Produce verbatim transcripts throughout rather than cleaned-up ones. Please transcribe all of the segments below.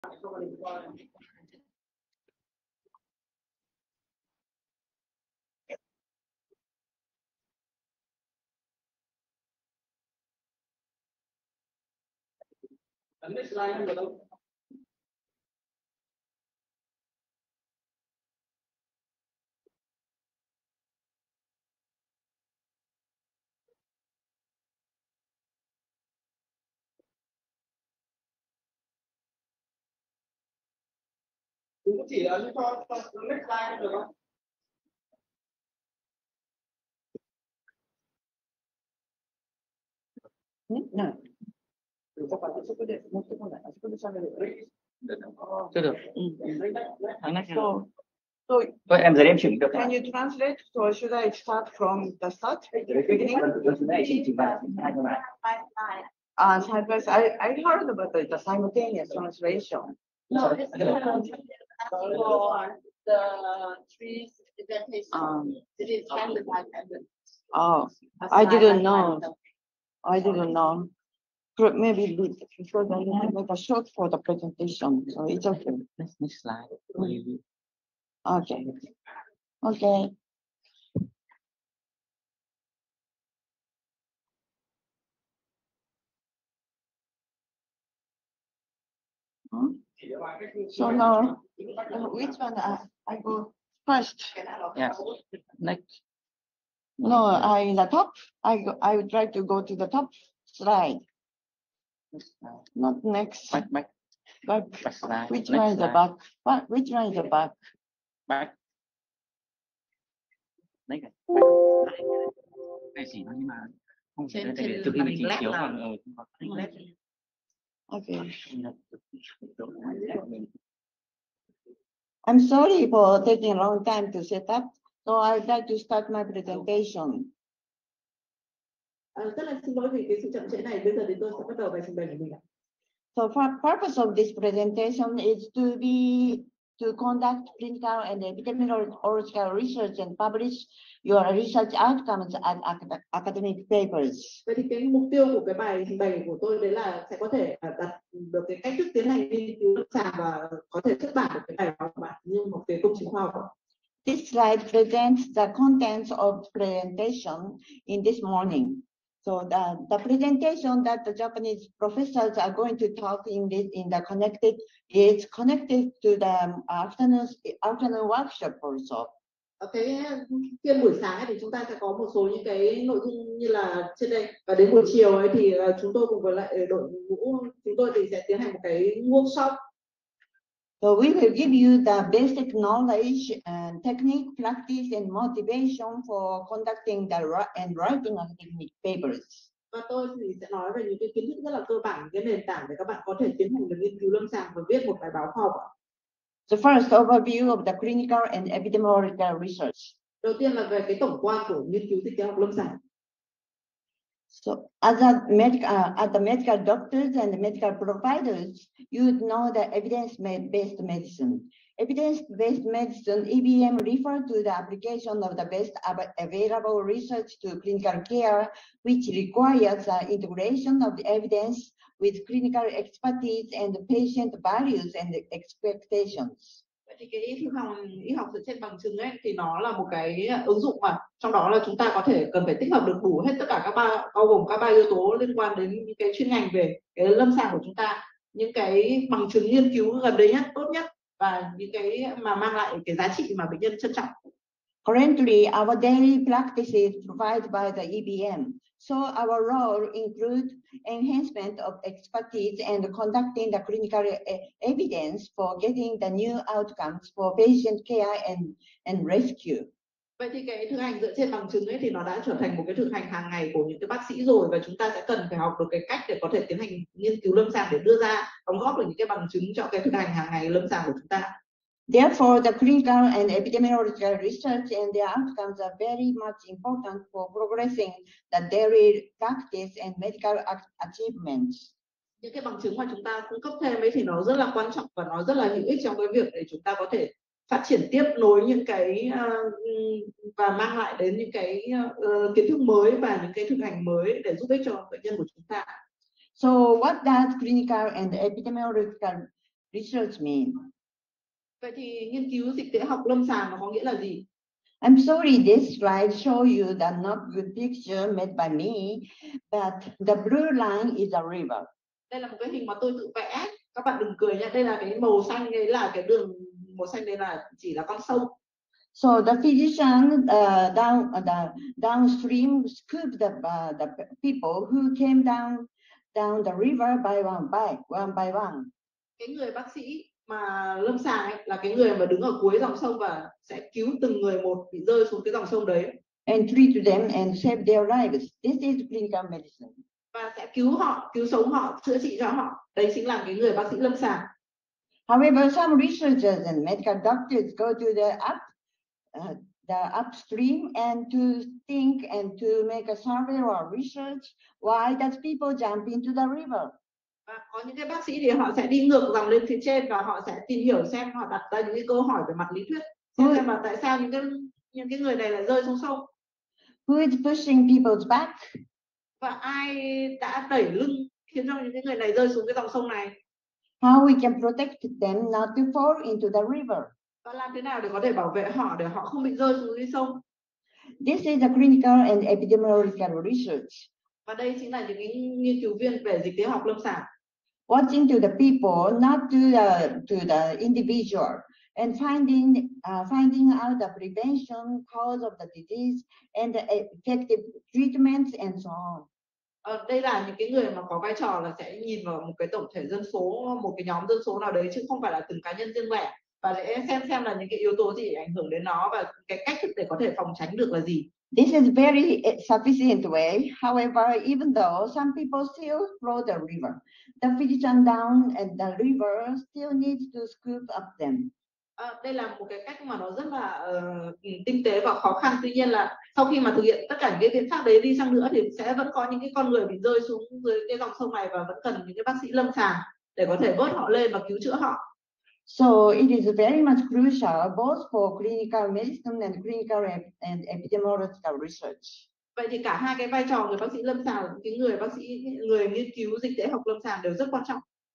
Ấn cái slide em được không? Cũng chỉ là cho cho next slide được không? No. Chưa được. So, so Thôi em giờ em chuyển được. can you translate? So should I start from the start? Beginning? Này chị trình bày hai các bạn. Uh, Cypress, I, I heard about the, the simultaneous translation. No, it's for the three presentations. Um, It is handled by Kevin. oh, I didn't know. I didn't know. But maybe be- because I didn't make a short for the presentation, so it's okay. Next, next slide. Okay. Okay. Hmm? So now, uh, which one I, I go first? Yeah. Next. No, I the top. I go, I would try to go to the top slide, not next. Back, back, But back slide. which Next one is the slide. back? What? Which one is the back? Back. Đấy cái. Back. Này chỉ nhưng mà không chỉ Trên- tại vì trên từ khi màn mình hình chỉ led chiếu là- còn ở không có. Okay. I'm sorry for taking a long time to set up. So I'd like to start my presentation. À, rất là xin lỗi vì cái sự chậm trễ này. Bây giờ thì tôi sẽ bắt đầu bài trình bày của mình ạ. So for purpose of this presentation is to be to conduct clinical and epidemiological research and publish your research outcomes as acad- academic papers. Vậy thì cái mục tiêu của cái bài trình bày của tôi đấy là sẽ có thể à, đặt được cái cách thức tiến hành nghiên cứu lâm sàng và có thể xuất bản được cái bài báo của bạn như một cái công trình khoa học. This slide presents the contents of presentation in this morning. So the, the presentation that the Japanese professors are going to talk in this in the connected is connected to the afternoon afternoon workshop also. Ở cái phiên buổi sáng ấy thì chúng ta sẽ có một số những cái nội dung như là trên đây, và đến buổi chiều ấy thì uh, chúng tôi cùng với lại đội ngũ chúng tôi thì sẽ tiến hành một cái workshop. So we will give you the basic knowledge and technique, practice and motivation for conducting the ri- and writing academic papers. Và tôi thì sẽ nói về những cái kiến thức rất là cơ bản, cái nền tảng để các bạn có thể tiến hành được nghiên cứu lâm sàng và viết một bài báo khoa học. The first overview of the clinical and epidemiological research. Đầu tiên là về cái tổng quan của nghiên cứu dịch tễ học lâm sàng. So as a medical, uh, as the medical doctors and the medical providers, you would know the evidence-based medicine. Evidence-based medicine, E B M, refer to the application of the best av- available research to clinical care, which requires the integration of the evidence with clinical expertise and patient values and expectations. Vậy thì cái y học y học dựa trên bằng chứng ấy thì nó là một cái ứng dụng mà trong đó là chúng ta có thể cần phải tích hợp được đủ hết tất cả các ba bao gồm các ba yếu tố liên quan đến những cái chuyên ngành về cái lâm sàng của chúng ta, những cái bằng chứng nghiên cứu gần đây nhất, tốt nhất và những cái mà mang lại cái giá trị mà bệnh nhân trân trọng. Currently, our daily practices provided by the E B M. So our role includes enhancement of expertise and conducting the clinical e- evidence for getting the new outcomes for patient care and, and rescue. Vậy thì cái thực hành dựa trên bằng chứng ấy thì nó đã trở thành một cái thực hành hàng ngày của những cái bác sĩ rồi, và chúng ta sẽ cần phải học được cái cách để có thể tiến hành nghiên cứu lâm sàng để đưa ra đóng góp được những cái bằng chứng cho cái thực hành hàng ngày lâm sàng của chúng ta. Therefore, the clinical and epidemiological research and their outcomes are very much important for progressing the daily practice and medical ac- achievements. Những cái bằng chứng mà chúng ta cung cấp thêm ấy thì nó rất là quan trọng và nó rất là hữu ích trong cái việc để chúng ta có thể phát triển tiếp nối những cái uh, và mang lại đến những cái uh, kiến thức mới và những cái thực hành mới để giúp ích cho bệnh nhân của chúng ta. So what does clinical and epidemiological research mean? Vậy thì nghiên cứu dịch tễ học lâm sàng nó có nghĩa là gì? I'm sorry, this slide show you that not good picture made by me, but the blue line is a river. Đây là một cái hình mà tôi tự vẽ. Các bạn đừng cười nhé. Đây là cái màu xanh, đấy là cái đường màu xanh, đây là chỉ là con sông. So the physician uh, down uh, the downstream scooped the uh, the people who came down down the river by one by one by one. Cái người bác sĩ mà lâm sàng ấy là cái người mà đứng ở cuối dòng sông và sẽ cứu từng người một bị rơi xuống cái dòng sông đấy. And treat them and save their lives. This is clinical medicine. Và sẽ cứu họ, cứu sống họ, chữa trị cho họ. Đấy chính là cái người bác sĩ lâm sàng. However, some researchers and medical doctors go to the up uh, the upstream and to think and to make a survey or research. Why does people jump into the river? Và có những cái bác sĩ thì họ sẽ đi ngược dòng lên phía trên và họ sẽ tìm hiểu xem, họ đặt ra những cái câu hỏi về mặt lý thuyết, xem xem là tại sao những cái những cái người này lại rơi xuống sông. Who is pushing people's back? Và ai đã đẩy lưng khiến cho những cái người này rơi xuống cái dòng sông này? How we can protect them not to fall into the river? Và làm thế nào để có thể bảo vệ họ để họ không bị rơi xuống dưới sông? This is a clinical and epidemiological research. Và đây chính là những cái nghiên cứu viên về dịch tễ học lâm sàng. Watching to the people, not to the to the individual, and finding uh, finding out the prevention, cause of the disease, and the effective treatments and so on. Ờ, đây là những cái người mà có vai trò là sẽ nhìn vào một cái tổng thể dân số, một cái nhóm dân số nào đấy, chứ không phải là từng cá nhân riêng lẻ, và để xem xem là những cái yếu tố gì ảnh hưởng đến nó và cái cách thức để có thể phòng tránh được là gì. This is very sufficient way. However, even though some people still flow the river, the physician down and the river still needs to scoop up them. À, đây là một cái cách mà nó rất là uh, tinh tế và khó khăn. Tuy nhiên là sau khi mà thực hiện tất cả những cái biện pháp đấy đi chăng nữa thì sẽ vẫn có những cái con người bị rơi xuống dưới cái dòng sông này và vẫn cần những cái bác sĩ lâm sàng để có thể vớt họ lên và cứu chữa họ. So it is very much crucial both for clinical medicine and clinical and epidemiological research. Vậy thì cả hai cái vai trò người bác sĩ lâm sàng và những người bác sĩ người nghiên cứu dịch tễ học lâm sàng đều rất quan trọng.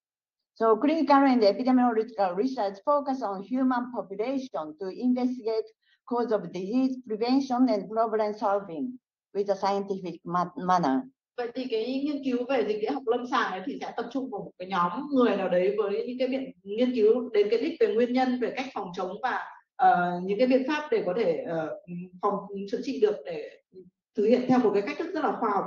So clinical and epidemiological research focus on human population to investigate cause of disease, prevention and problem solving with a scientific manner. Vậy thì cái nghiên cứu về dịch tễ học lâm sàng ấy thì sẽ tập trung vào một cái nhóm người nào đấy với những cái biện nghiên cứu đến cái đích về nguyên nhân, về cách phòng chống và uh, những cái biện pháp để có thể uh, phòng chữa trị được, để thực hiện theo một cái cách thức rất là khoa học.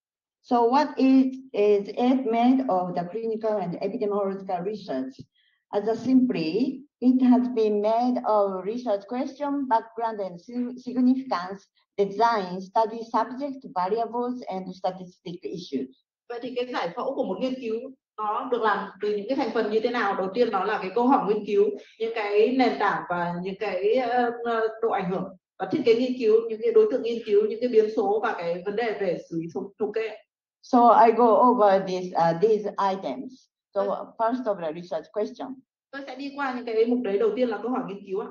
So what is is it made of the clinical and epidemiological research? As a simply, it has been made of research question, background and significance, design, study subject, variables and statistic issues. Vậy thì cái giải phẫu của một nghiên cứu nó được làm từ những cái thành phần như thế nào? Đầu tiên nó là cái câu hỏi nghiên cứu, những cái nền tảng và những cái uh, độ ảnh hưởng, và thiết kế nghiên cứu, những cái đối tượng nghiên cứu, những cái biến số và cái vấn đề về xử lý thống kê. So I go over these uh, these items. So first of the research question. Tôi sẽ đi qua những cái mục đấy. Đầu tiên là câu hỏi nghiên cứu ạ.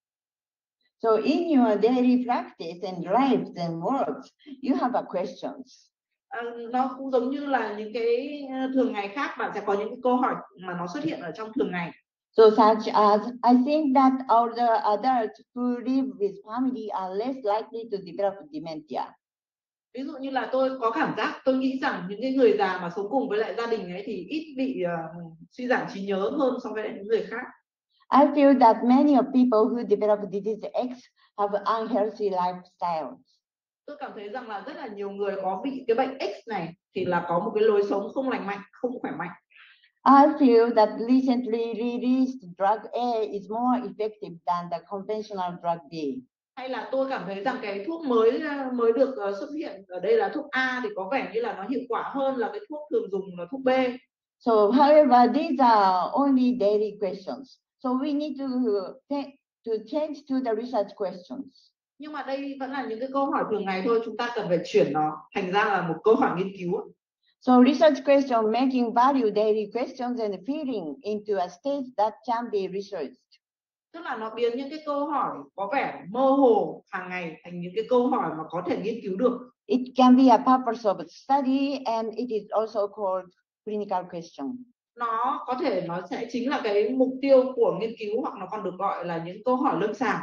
So in your daily practice and life and works, you have a questions. À, nó cũng giống như là những cái thường ngày khác, bạn sẽ có những cái câu hỏi mà nó xuất hiện ở trong thường ngày. So such as, I think that older adults who live with family are less likely to develop dementia. Ví dụ như là tôi có cảm giác, tôi nghĩ rằng những cái người già mà sống cùng với lại gia đình ấy thì ít bị uh, suy giảm trí nhớ hơn so với những người khác. I feel that many of people who develop disease X have unhealthy lifestyles. Tôi cảm thấy rằng là rất là nhiều người có bị cái bệnh X này thì là có một cái lối sống không lành mạnh, không khỏe mạnh. I feel that recently released drug A is more effective than the conventional drug B. Hay là tôi cảm thấy rằng cái thuốc mới mới được xuất hiện ở đây là thuốc A thì có vẻ như là nó hiệu quả hơn là cái thuốc thường dùng là thuốc B. So however, these are only daily questions. So we need to to change to the research questions. Nhưng mà đây vẫn là những cái câu hỏi thường ngày thôi, chúng ta cần phải chuyển nó thành ra là một câu hỏi nghiên cứu. So research question making value daily questions and feeling into a state that can be researched. Tức là nó biến những cái câu hỏi có vẻ mơ hồ hàng ngày thành những cái câu hỏi mà có thể nghiên cứu được. It can be a purpose of study and it is also called clinical question. nó có thể nó sẽ chính là cái mục tiêu của nghiên cứu, hoặc nó còn được gọi là những câu hỏi lâm sàng.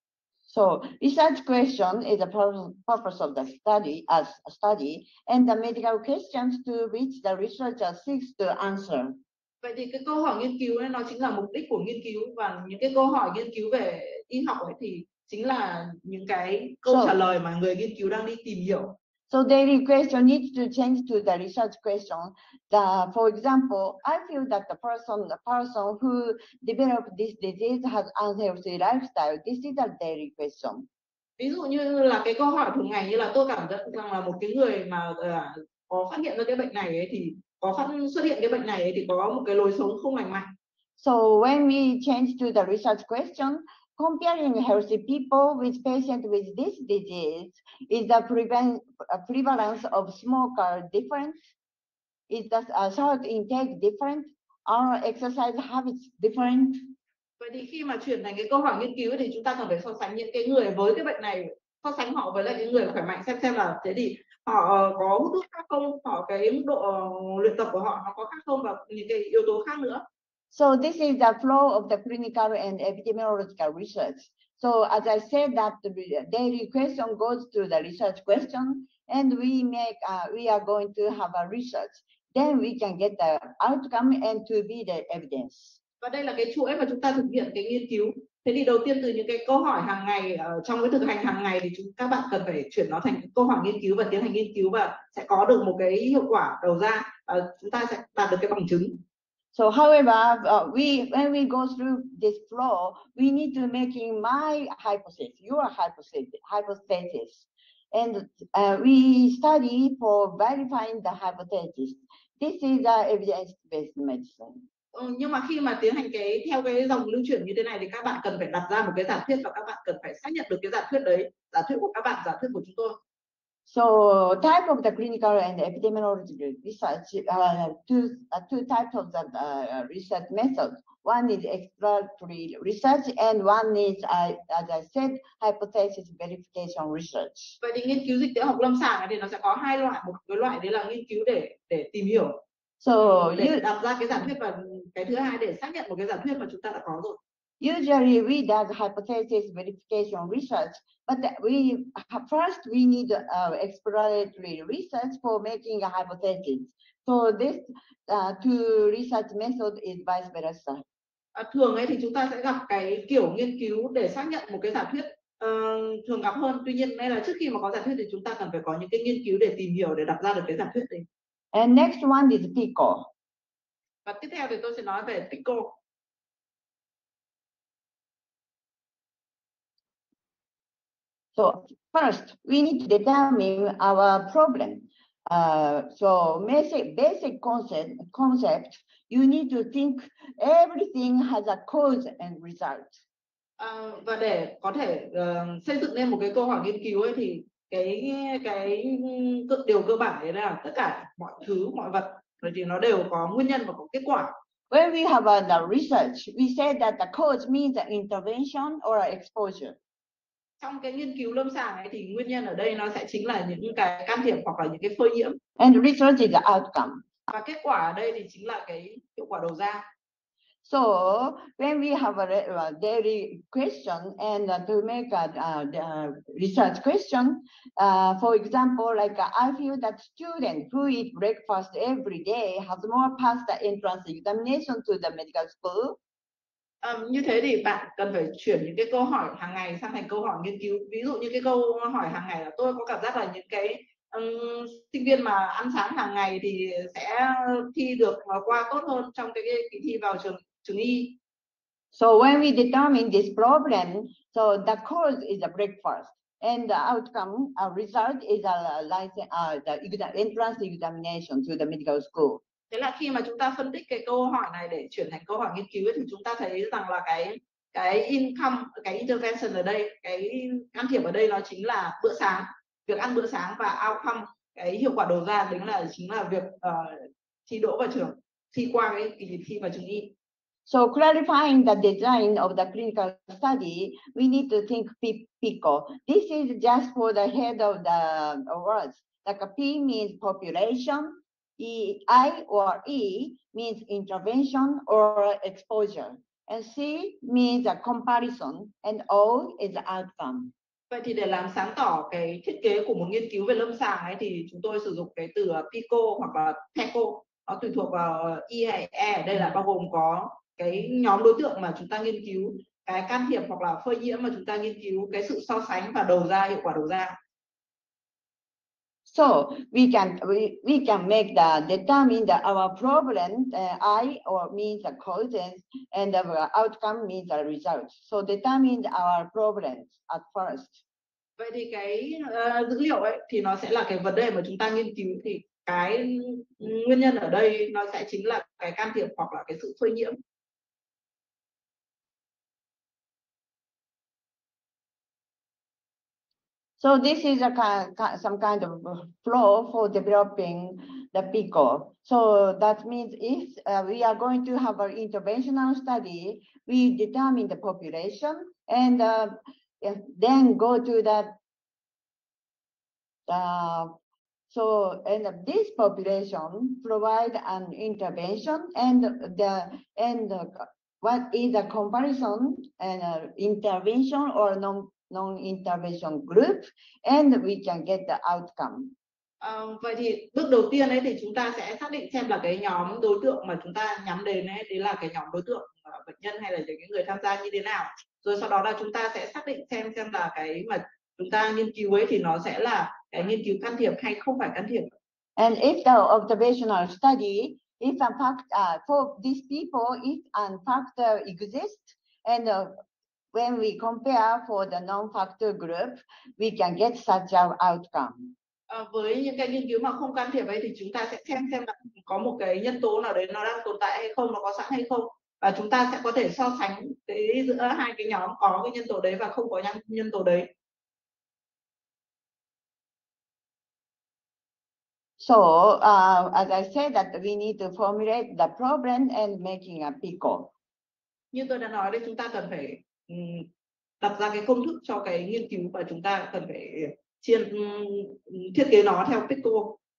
So research question is the purpose of the study as a study, and the medical questions to which the researcher seeks to answer. Vậy thì cái câu hỏi nghiên cứu ấy, nó chính là mục đích của nghiên cứu, và những cái câu hỏi nghiên cứu về y học ấy thì chính là những cái câu So, trả lời mà người nghiên cứu đang đi tìm hiểu. So daily question needs to change to the research question. The, for example, I feel that the person, the person who developed this disease has unhealthy lifestyle. This is a daily question. Ví dụ như là cái câu hỏi thường ngày như là tôi cảm giác rằng là một cái người mà uh, có phát hiện ra cái bệnh này ấy, thì có phát xuất hiện cái bệnh này ấy, thì có một cái lối sống không lành mạnh. So when we change to the research question, comparing healthy people with patients with this disease, is the prevent, uh, prevalence of smoker different? Is the uh, salt intake different? Are exercise habits different? Vậy thì khi mà chuyển thành cái câu hỏi nghiên cứu thì chúng ta cần phải so sánh những cái người với cái bệnh này, so sánh họ với lại những người khỏe mạnh, xem xem là thế thì họ có hút thuốc khác không, họ cái mức độ luyện tập của họ nó có khác không, và những cái yếu tố khác nữa. So this is the flow of the clinical and epidemiological research. So as I said, that the daily question goes to the research question, and we make uh, we are going to have a research. Then we can get the outcome and to be the evidence. Và đây là cái chuỗi mà chúng ta thực hiện cái nghiên cứu. Thế thì đầu tiên từ những cái câu hỏi hàng ngày uh, trong cái thực hành hàng ngày thì chúng các bạn cần phải chuyển nó thành câu hỏi nghiên cứu và tiến hành nghiên cứu, và sẽ có được một cái hiệu quả đầu ra. Uh, chúng ta sẽ đạt được cái bằng chứng. So, however, uh, we when we go through this flow, we need to making my hypothesis, your hypothesis, hypothesis, and uh, we study for verifying the hypothesis. This is a evidence-based medicine. Ừ, nhưng mà khi mà tiến hành cái theo cái dòng lưu chuyển như thế này thì các bạn cần phải đặt ra một cái giả thuyết, và các bạn cần phải xác nhận được cái giả thuyết đấy, giả thuyết của các bạn, giả thuyết của chúng tôi. So type of the clinical and epidemiological research, uh, two, uh, two types of the uh, research methods. One is exploratory research and one is, uh, as I said, hypothesis verification research. Vậy thì nghiên cứu dịch tễ học lâm sàng thì nó sẽ có hai loại, một cái loại đấy là nghiên cứu để để tìm hiểu, So để you, đặt ra cái giả thuyết, và cái thứ hai để xác nhận một cái giả thuyết mà chúng ta đã có rồi. usually we do hypothesis verification research, but we first we need uh, exploratory research for making a hypothesis. So this uh, two research method is vice versa. À, thường ấy thì chúng ta sẽ gặp cái kiểu nghiên cứu để xác nhận một cái giả thuyết uh, thường gặp hơn. Tuy nhiên đây là trước khi mà có giả thuyết thì chúng ta cần phải có những cái nghiên cứu để tìm hiểu, để đặt ra được cái giả thuyết đấy. And next one is PICO. Và tiếp theo thì tôi sẽ nói về PICO. So first, we need to determine our problem. Uh, so basic, basic concept, concept, you need to think everything has a cause and result. À, và để có thể uh, xây dựng nên một cái câu hỏi nghiên cứu ấy thì cái cái điều cơ bản đấy là tất cả mọi thứ, mọi vật thì nó đều có nguyên nhân và có kết quả. When we have uh, the research, we say that the cause means the intervention or exposure. Trong cái nghiên cứu lâm sàng ấy thì nguyên nhân ở đây nó sẽ chính là những cái can thiệp hoặc là những cái phơi nhiễm. And research is the outcome. Và kết quả ở đây thì chính là cái hiệu quả đầu ra. So when we have a, a daily question and uh, to make a, a, a research question, uh, for example, like uh, I feel that students who eat breakfast every day has more passed the entrance examination to the medical school. À, như thế thì bạn cần phải chuyển những cái câu hỏi hàng ngày sang thành câu hỏi nghiên cứu. Ví dụ như cái câu hỏi hàng ngày là tôi có cảm giác là những cái um, sinh viên mà ăn sáng hàng ngày thì sẽ thi được qua tốt hơn trong cái, cái kỳ thi vào trường trường y. So when we determine this problem, so the cause is a breakfast, and the outcome, a result is a license, uh, the entrance examination to the medical school. Thế là khi mà chúng ta phân tích cái câu hỏi này để chuyển thành câu hỏi nghiên cứu ấy, thì chúng ta thấy rằng là cái cái income, cái intervention ở đây, cái can thiệp ở đây nó chính là bữa sáng, việc ăn bữa sáng, và outcome, cái hiệu quả đầu ra đấy là chính là việc uh, thi đỗ vào trường, thi qua cái kỳ thi vào trường y. So clarifying the design of the clinical study, we need to think PICO. This is just for the head of the words. Like a P means population, E, I or E means intervention or exposure, and C means a comparison, and O is the outcome. Vậy thì để làm sáng tỏ cái thiết kế của một nghiên cứu về lâm sàng ấy thì chúng tôi sử dụng cái từ PICO hoặc là TECO. Nó tùy thuộc vào E hay E. Ở đây là bao gồm có cái nhóm đối tượng mà chúng ta nghiên cứu, cái can thiệp hoặc là phơi nhiễm mà chúng ta nghiên cứu, cái sự so sánh và đầu ra, hiệu quả đầu ra. So we can we, we can make the determine that our problem uh, I or means the causes and the outcome means the result. So determine our problems at first. Vậy thì cái uh, dữ liệu ấy thì nó sẽ là cái vấn đề mà chúng ta nghiên cứu, thì cái nguyên nhân ở đây nó sẽ chính là cái can thiệp hoặc là cái sự phơi nhiễm. So this is a kind, some kind of flow for developing the PICO. So that means if uh, we are going to have an interventional study, we determine the population and uh, then go to that. Uh, so and this population provide an intervention and the and the, what is the comparison and uh, intervention or non non-intervention group, and we can get the outcome. Uh, vậy thì bước đầu tiên ấy thì chúng ta sẽ xác định xem là cái nhóm đối tượng mà chúng ta nhắm đến ấy, đấy là cái nhóm đối tượng uh, bệnh nhân hay là những người tham gia như thế nào. Rồi sau đó là chúng ta sẽ xác định xem xem là cái mà chúng ta nghiên cứu ấy thì nó sẽ là cái nghiên cứu can thiệp hay không phải can thiệp. And if the observational study, if a fact uh, for these people, if a factor exists, and uh, when we compare for the non-factor group, we can get such an outcome. À, với những cái nghiên cứu mà không can thiệp ấy thì chúng ta sẽ xem xem là có một cái nhân tố nào đấy nó đang tồn tại hay không, nó có sẵn hay không, và chúng ta sẽ có thể so sánh cái giữa hai cái nhóm có cái nhân tố đấy và không có nhân, nhân tố đấy. So, uh, as I said, that we need to formulate the problem and making a PICO. Như tôi đã nói đấy, chúng ta cần phải um, đặt ra cái công thức cho cái nghiên cứu và chúng ta cần phải chiên um, thiết kế nó theo PICO.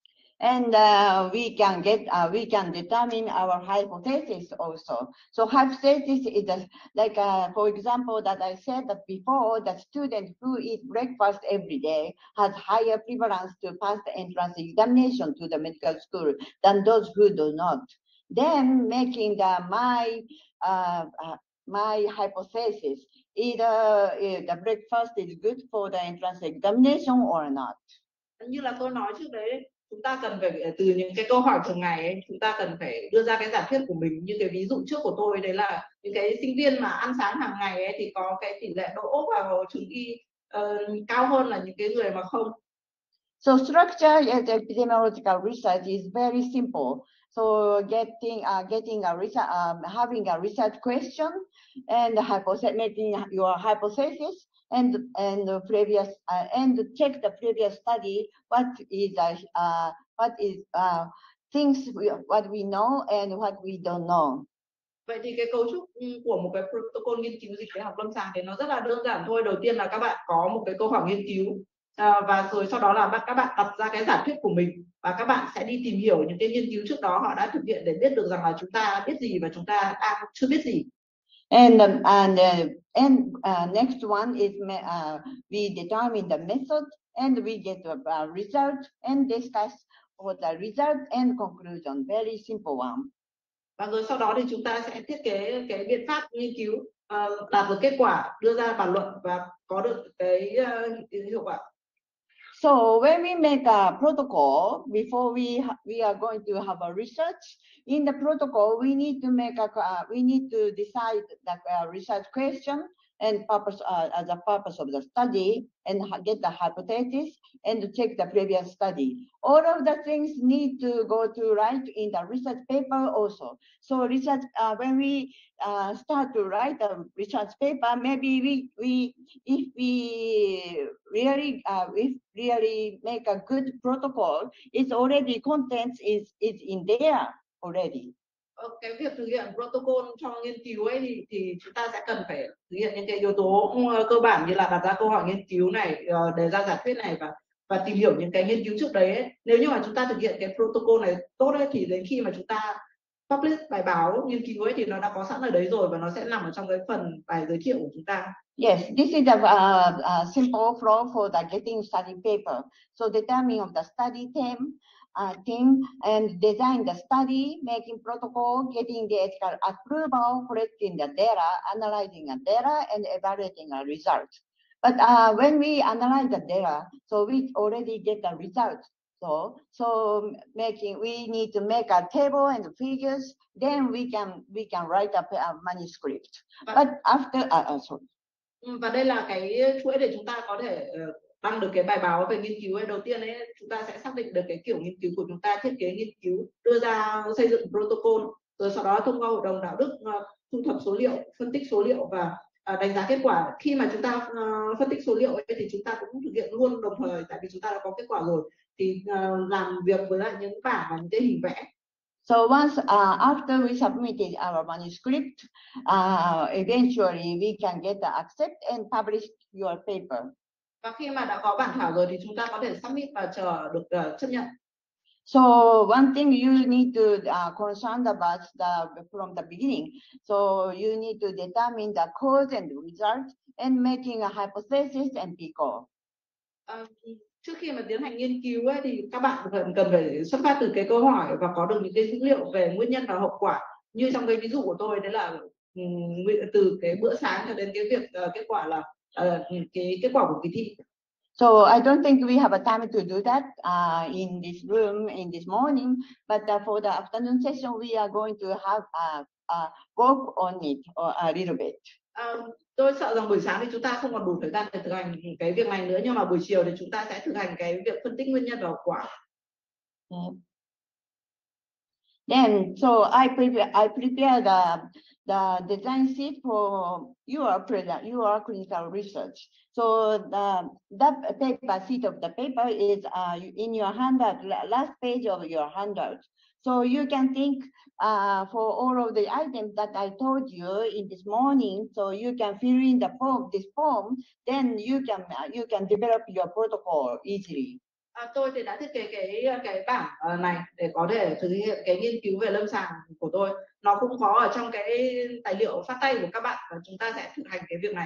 And uh, we can get, uh, we can determine our hypothesis also. So hypothesis is a, like, uh, for example, that I said that before, the student who eat breakfast every day has higher prevalence to pass the entrance examination to the medical school than those who do not. Then making the my uh, uh, my hypothesis, either uh, the breakfast is good for the entrance examination or not. Như là tôi nói trước đấy, chúng ta cần phải từ những cái câu hỏi thường ngày ấy, chúng ta cần phải đưa ra cái giả thuyết của mình. Như cái ví dụ trước của tôi đấy là những cái sinh viên mà ăn sáng hàng ngày ấy, thì có cái tỷ lệ đỗ vào trường y uh, cao hơn là những cái người mà không. So structure of epidemiological research is very simple. So getting uh, getting a research, um, having a research question and hypothesis, making your hypothesis, and and the previous uh, and check the previous study. What is uh, uh, what is uh, things we, what we know and what we don't know. Vậy thì cái cấu trúc của một cái protocol nghiên cứu dịch tễ học lâm sàng thì nó rất là đơn giản thôi. Đầu tiên là các bạn có một cái câu hỏi nghiên cứu. À, và rồi sau đó là các bạn đặt ra cái giả thuyết của mình và các bạn sẽ đi tìm hiểu những cái nghiên cứu trước đó họ đã thực hiện để biết được rằng là chúng ta biết gì và chúng ta đang chưa biết gì. And um, and uh, and uh, next one is uh, we determine the method and we get a uh, result and discuss for the result and conclusion. Very simple one. Và rồi sau đó thì chúng ta sẽ thiết kế cái biện pháp nghiên cứu, uh, đạt được kết quả, đưa ra bàn luận và có được cái uh, hiệu quả. So when we make a protocol, before we we are going to have a research, in the protocol we need to make a uh, we need to decide the uh, research question and purpose uh, as a purpose of the study and get the hypothesis and to check the previous study. All of the things need to go to write in the research paper also. So research uh, when we uh, start to write a research paper, maybe we we if we really uh, if really make a good protocol, it's already contents is is in there already. Cái việc thực hiện protocol trong nghiên cứu ấy thì, thì chúng ta sẽ cần phải thực hiện những cái yếu tố cơ bản như là đặt ra câu hỏi nghiên cứu này, đề ra giả thuyết này và và tìm hiểu những cái nghiên cứu trước đấy ấy. Nếu như mà chúng ta thực hiện cái protocol này tốt ấy, thì đến khi mà chúng ta publish bài báo nghiên cứu ấy thì nó đã có sẵn ở đấy rồi và nó sẽ nằm ở trong cái phần bài giới thiệu của chúng ta. Yes, this is a, uh, a simple flow for the getting study paper. So determining of the study theme, uh, theme and design the study, making protocol, getting the ethical approval, collecting the data, analyzing the data, and evaluating the results. But uh, when we analyze the data, so we already get the results. So, so making we need to make a table and figures. Then we can we can write a, a manuscript. But after, uh, uh, sorry. Và đây là cái chuỗi để chúng ta có thể đăng được cái bài báo về nghiên cứu ấy. Đầu tiên ấy chúng ta sẽ xác định được cái kiểu nghiên cứu của chúng ta, thiết kế nghiên cứu, đưa ra xây dựng protocol, rồi sau đó thông qua hội đồng đạo đức thu thập số liệu, phân tích số liệu và đánh giá kết quả. Khi mà chúng ta phân tích số liệu ấy, thì chúng ta cũng thực hiện luôn đồng thời, tại vì chúng ta đã có kết quả rồi, thì làm việc với lại những bảng và những cái hình vẽ. So once uh, after we submitted our manuscript, uh, eventually we can get the accept and publish your paper. Và khi mà đã có bản thảo rồi thì chúng ta có thể submit và chờ được uh, chấp nhận. So one thing you need to uh, concern about the from the beginning. So you need to determine the cause and result and making a hypothesis and P C O. Uh, Trước khi mà tiến hành nghiên cứu ấy, thì các bạn cần cần phải xuất phát từ cái câu hỏi và có được những cái dữ liệu về nguyên nhân và hậu quả. Như trong cái ví dụ của tôi đấy là um, từ cái bữa sáng cho đến cái việc uh, kết quả là uh, cái kết quả của kỳ thi. So I don't think we have a time to do that uh, in this room in this morning, but uh, for the afternoon session we are going to have a, a work on it or a little bit. Uh, tôi sợ rằng buổi sáng thì chúng ta không còn đủ thời gian để thực hành cái việc này nữa, nhưng mà buổi chiều thì chúng ta sẽ thực hành cái việc phân tích nguyên nhân và hậu quả. Yeah. Then, so I prepare I prepare the the design sheet for your present your clinical research. So the that paper sheet of the paper is uh, in your handout, last page of your handout. So you can think uh, for all of the items that I told you in this morning. So you can fill in the form, this form. Then you can uh, you can develop your protocol easily. À, tôi thì đã thiết kế cái cái bảng này để có thể thực hiện cái nghiên cứu về lâm sàng của tôi. Nó cũng có ở trong cái tài liệu phát tay của các bạn và chúng ta sẽ thực hành cái việc này.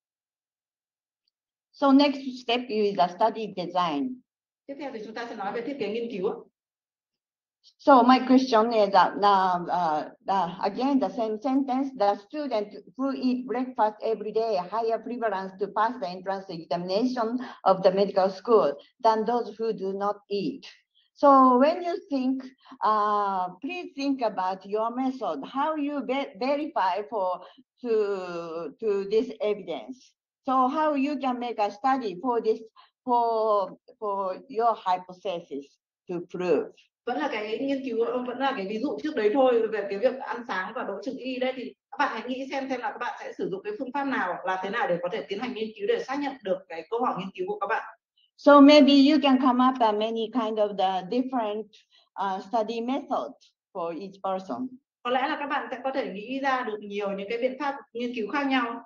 So next step is the study design. Tiếp theo thì chúng ta sẽ nói về thiết kế nghiên cứu. So my question is that now, uh, uh, again, the same sentence, the student who eat breakfast every day higher prevalence to pass the entrance examination of the medical school than those who do not eat. So when you think, uh, please think about your method, how you ver verify for to, to this evidence. So how you can make a study for this, for, for your hypothesis to prove. Vẫn là cái nghiên cứu, vẫn là cái ví dụ trước đấy thôi về cái việc ăn sáng và đỗ trừng y đấy, thì các bạn hãy nghĩ xem xem là các bạn sẽ sử dụng cái phương pháp nào, là thế nào để có thể tiến hành nghiên cứu để xác nhận được cái câu hỏi nghiên cứu của các bạn. So maybe you can come up with many kind of the different uh, study methods for each person. Có lẽ là các bạn sẽ có thể nghĩ ra được nhiều những cái biện pháp nghiên cứu khác nhau.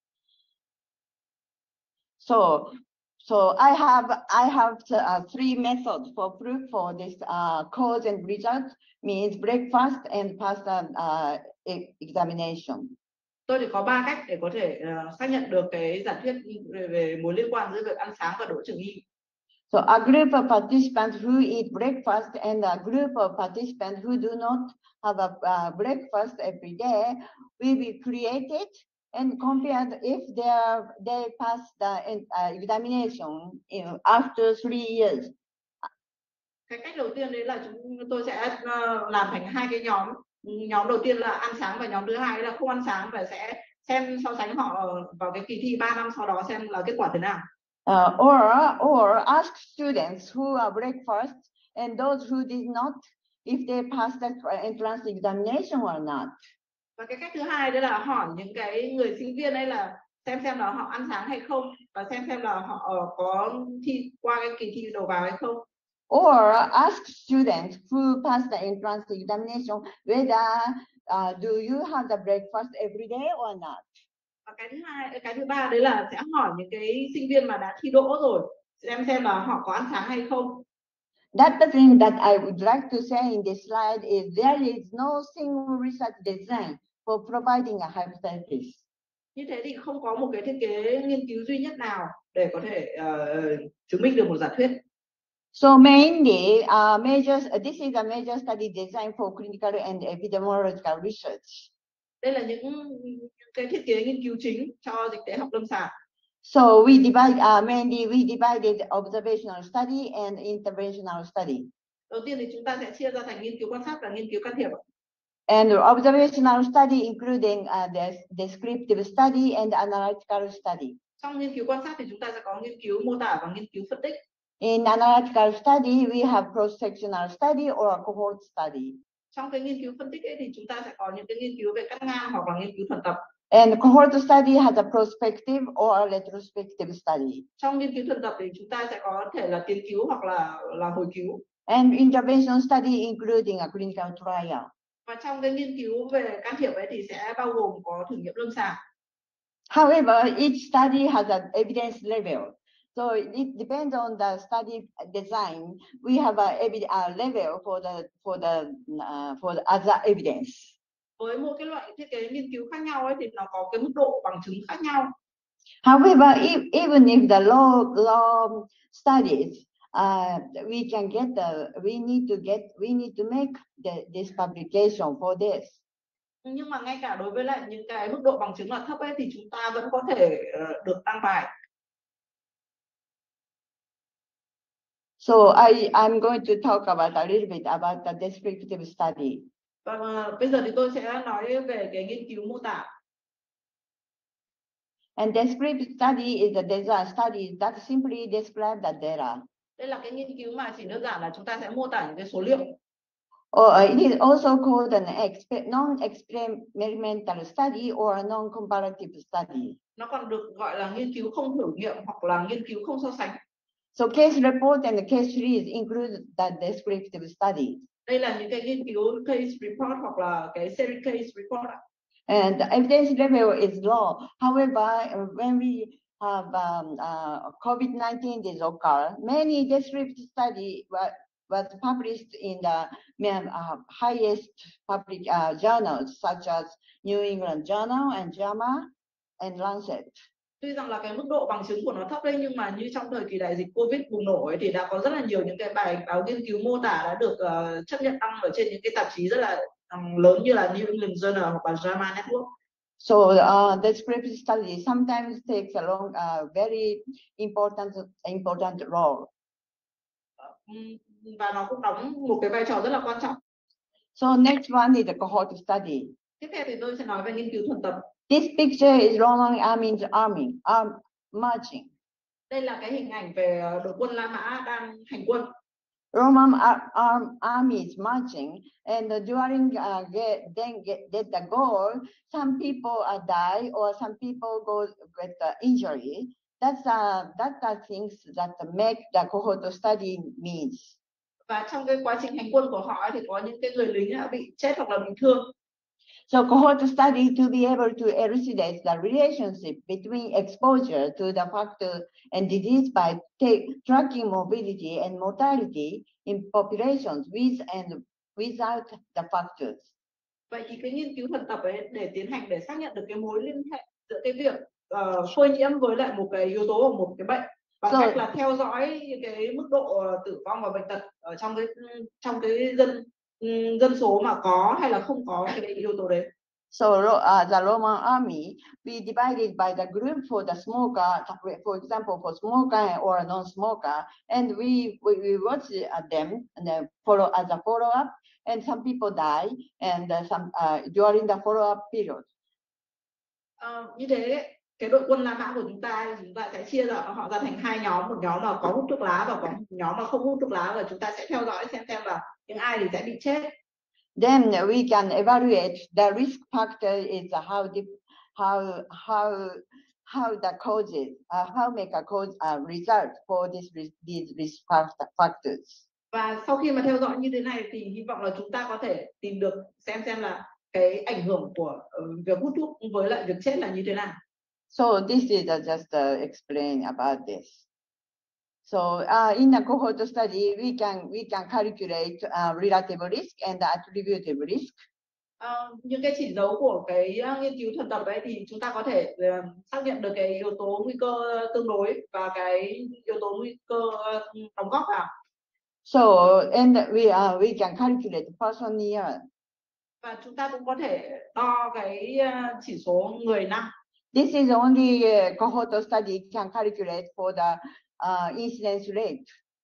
So So I have I have uh, three methods for proof for this uh, cause and result, means breakfast and pass the uh, examination. Tôi thì có ba cách để có thể uh, xác nhận được cái giả thuyết về, về mối liên quan giữa việc ăn sáng và đỗ trừng y. So a group of participants who eat breakfast and a group of participants who do not have a uh, breakfast every day will be created and compared if they they pass the uh, examination in, after three years. Cái cách đầu tiên đấy là chúng tôi sẽ uh, làm thành hai cái nhóm. Nhóm đầu tiên là ăn sáng và nhóm thứ hai là không ăn sáng, và sẽ xem so sánh họ vào cái kỳ thi ba năm sau đó xem là kết quả thế nào. Uh, or or ask students who are breakfast and those who did not if they passed the entrance examination or not. Và cái cách thứ hai đó là hỏi những cái người sinh viên ấy là xem xem là họ ăn sáng hay không, và xem xem là họ có thi qua cái kỳ thi đầu vào hay không. Or ask students who passed the entrance examination whether uh, do you have the breakfast every day or not. Và cái thứ hai, cái thứ ba đấy là sẽ hỏi những cái sinh viên mà đã thi đỗ rồi, xem xem là họ có ăn sáng hay không. That's the thing that I would like to say in this slide is there is no single research design for providing a hypothesis. Như thế thì không có một cái thiết kế nghiên cứu duy nhất nào để có thể uh, chứng minh được một giả thuyết. So mainly, uh, major, this is a major study design for clinical and epidemiological research. Đây là những cái thiết kế nghiên cứu chính cho dịch tễ học lâm sàng. So we divide, uh, mainly we divided observational study and interventional study. Đầu tiên thì chúng ta sẽ chia ra thành nghiên cứu quan sát và nghiên cứu can thiệp. And observational study including uh, the descriptive study and analytical study. Trong nghiên cứu quan sát thì chúng ta sẽ có nghiên cứu mô tả và nghiên cứu phân tích. In analytical study, we have cross-sectional study or a cohort study. Trong cái nghiên cứu phân tích ấy thì chúng ta sẽ có những cái nghiên cứu về cắt ngang hoặc là nghiên cứu thuần tập. And cohort study has a prospective or a retrospective study. Trong nghiên cứu thuần tập thì chúng ta sẽ có thể là tiến cứu hoặc là là hồi cứu. And intervention study including a clinical trial. Và trong cái nghiên cứu về can thiệp ấy thì sẽ bao gồm có thử nghiệm lâm sàng. However, each study has an evidence level. So it depends on the study design. We have a, a level for the for the uh, for the other evidence. Với một cái loại thiết kế nghiên cứu khác nhau ấy thì nó có cái mức độ bằng chứng khác nhau. However, if, even if the low low studies, uh, we can get the we need to get we need to make the, this publication for this. Nhưng mà ngay cả đối với lại những cái mức độ bằng chứng là thấp ấy thì chúng ta vẫn có thể uh, được đăng bài. So I I'm going to talk about a little bit about the descriptive study. Và uh, bây giờ thì tôi sẽ nói về cái nghiên cứu mô tả. And descriptive study is a design study that simply describe the data. Đây là cái nghiên cứu mà chỉ đơn giản là chúng ta sẽ mô tả những cái số liệu. Or it is also called an non-experimental study or a non-comparative study. Nó còn được gọi là nghiên cứu không thử nghiệm hoặc là nghiên cứu không so sánh. So case report and case series include the descriptive study. Đây là những cái nghiên cứu case report hoặc là cái series case report. And the evidence level is low. However, when we have um, uh, COVID nineteen is occur, many descriptive study was, was published in the uh, highest public uh, journals such as New England Journal and JAMA and Lancet. Tuy rằng là cái mức độ bằng chứng của nó thấp đấy, nhưng mà như trong thời kỳ đại dịch Covid bùng nổ ấy, thì đã có rất là nhiều những cái bài báo nghiên cứu mô tả đã được uh, chấp nhận đăng ở trên những cái tạp chí rất là um, lớn như là New England Journal hoặc là JAMA Network. So uh, descriptive study sometimes takes a long, uh, very important important role. Um, và nó cũng đóng một cái vai trò rất là quan trọng. So next one is the cohort study. Tiếp theo thì tôi sẽ nói về nghiên cứu thuần tập. This picture is Roman army's army, arm, marching. Đây là cái hình ảnh về đội quân La Mã đang hành quân. Roman ar arm, army is marching, and uh, during uh, get, then get, get the goal, some people uh, die or some people go get the injury. That's uh, that's the things that make the cohort study means. Và trong cái quá trình hành quân của họ ấy, thì có những cái người lính đã bị chết hoặc là bị thương. So cohort study to be able to elucidate the relationship between exposure to the factor and disease by take, tracking mobility and mortality in populations with and without the factors. Vậy thì cái nghiên cứu thuần tập ấy để tiến hành để xác nhận được cái mối liên hệ giữa cái việc uh, phơi nhiễm với lại một cái yếu tố của một cái bệnh bằng Rồi. cách là theo dõi cái mức độ tử vong và bệnh tật ở trong cái trong cái dân dân số mà có hay là không có cái yếu tố đấy. So uh, the Roman army, we divided by the group for the smoker, for example, for smoker or non-smoker, and we we, we watch at them and then follow as a follow-up, and some people die, and uh, some uh, during the follow-up period. Uh, như thế cái đội quân La Mã của chúng ta chúng ta sẽ chia ra họ ra thành hai nhóm, một nhóm mà có hút thuốc lá và có một nhóm mà không hút thuốc lá, và chúng ta sẽ theo dõi xem xem là những ai thì sẽ bị chết. Then we can evaluate the risk factor is how deep, how how how the causes, uh, how make a cause uh, result for this these risk factors. Và sau khi mà theo dõi như thế này thì hy vọng là chúng ta có thể tìm được xem xem là cái ảnh hưởng của uh, việc hút thuốc với lại việc chết là như thế nào. So this is uh, just uh, explain about this. So uh, in a cohort study, we can we can calculate uh, relative risk and attributive risk. Ờ, những cái chỉ dấu của cái uh, nghiên cứu thuần tập ấy thì chúng ta có thể uh, xác nhận được cái yếu tố nguy cơ tương đối và cái yếu tố nguy cơ uh, đóng góp vào. So and we uh, we can calculate person year. Và chúng ta cũng có thể đo cái uh, chỉ số người năm. This is only uh, cohort study can calculate for the uh, incidence rate.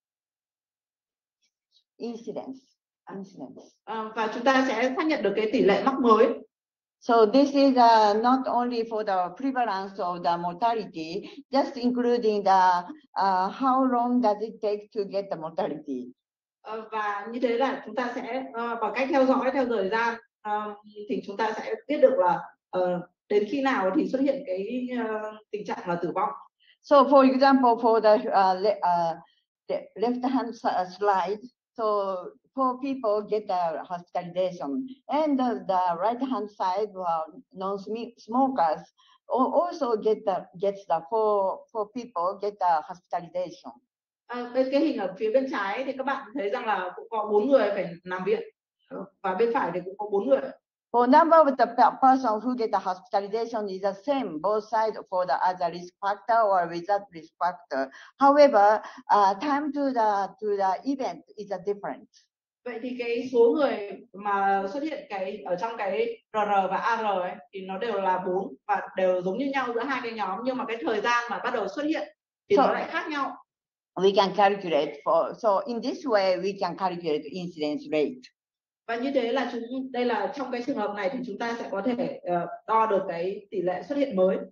Incidence. Incidence. Uh, và chúng ta sẽ xác nhận được cái tỷ lệ mắc mới. So this is uh, not only for the prevalence of the mortality, just including the uh, how long does it take to get the mortality. Uh, và như thế là chúng ta sẽ uh, bằng cách theo dõi theo thời gian uh, thì chúng ta sẽ biết được là uh, đến khi nào thì xuất hiện cái uh, tình trạng là tử vong. So for example, for the, uh, le uh, the left hand slide, so four people get the hospitalization, and the, the right hand side, uh, non-smokers also get the gets the four four people get the hospitalization. À, bên cái hình ở phía bên trái thì các bạn thấy rằng là cũng có bốn người phải nằm viện, và bên phải thì cũng có bốn người. For number of the person who get the hospitalization is the same, both sides for the other risk factor or without risk factor. However, uh, time to the to the event is a different. Vậy thì cái số người mà xuất hiện cái ở trong cái rờ rờ và a rờ ấy thì nó đều là bốn và đều giống như nhau giữa hai cái nhóm, nhưng mà cái thời gian mà bắt đầu xuất hiện thì so, nó lại khác nhau. We can calculate for so in this way we can calculate incidence rate. Và như thế là chúng đây là trong cái trường hợp này thì chúng ta sẽ có thể uh, đo được cái tỷ lệ xuất hiện mới.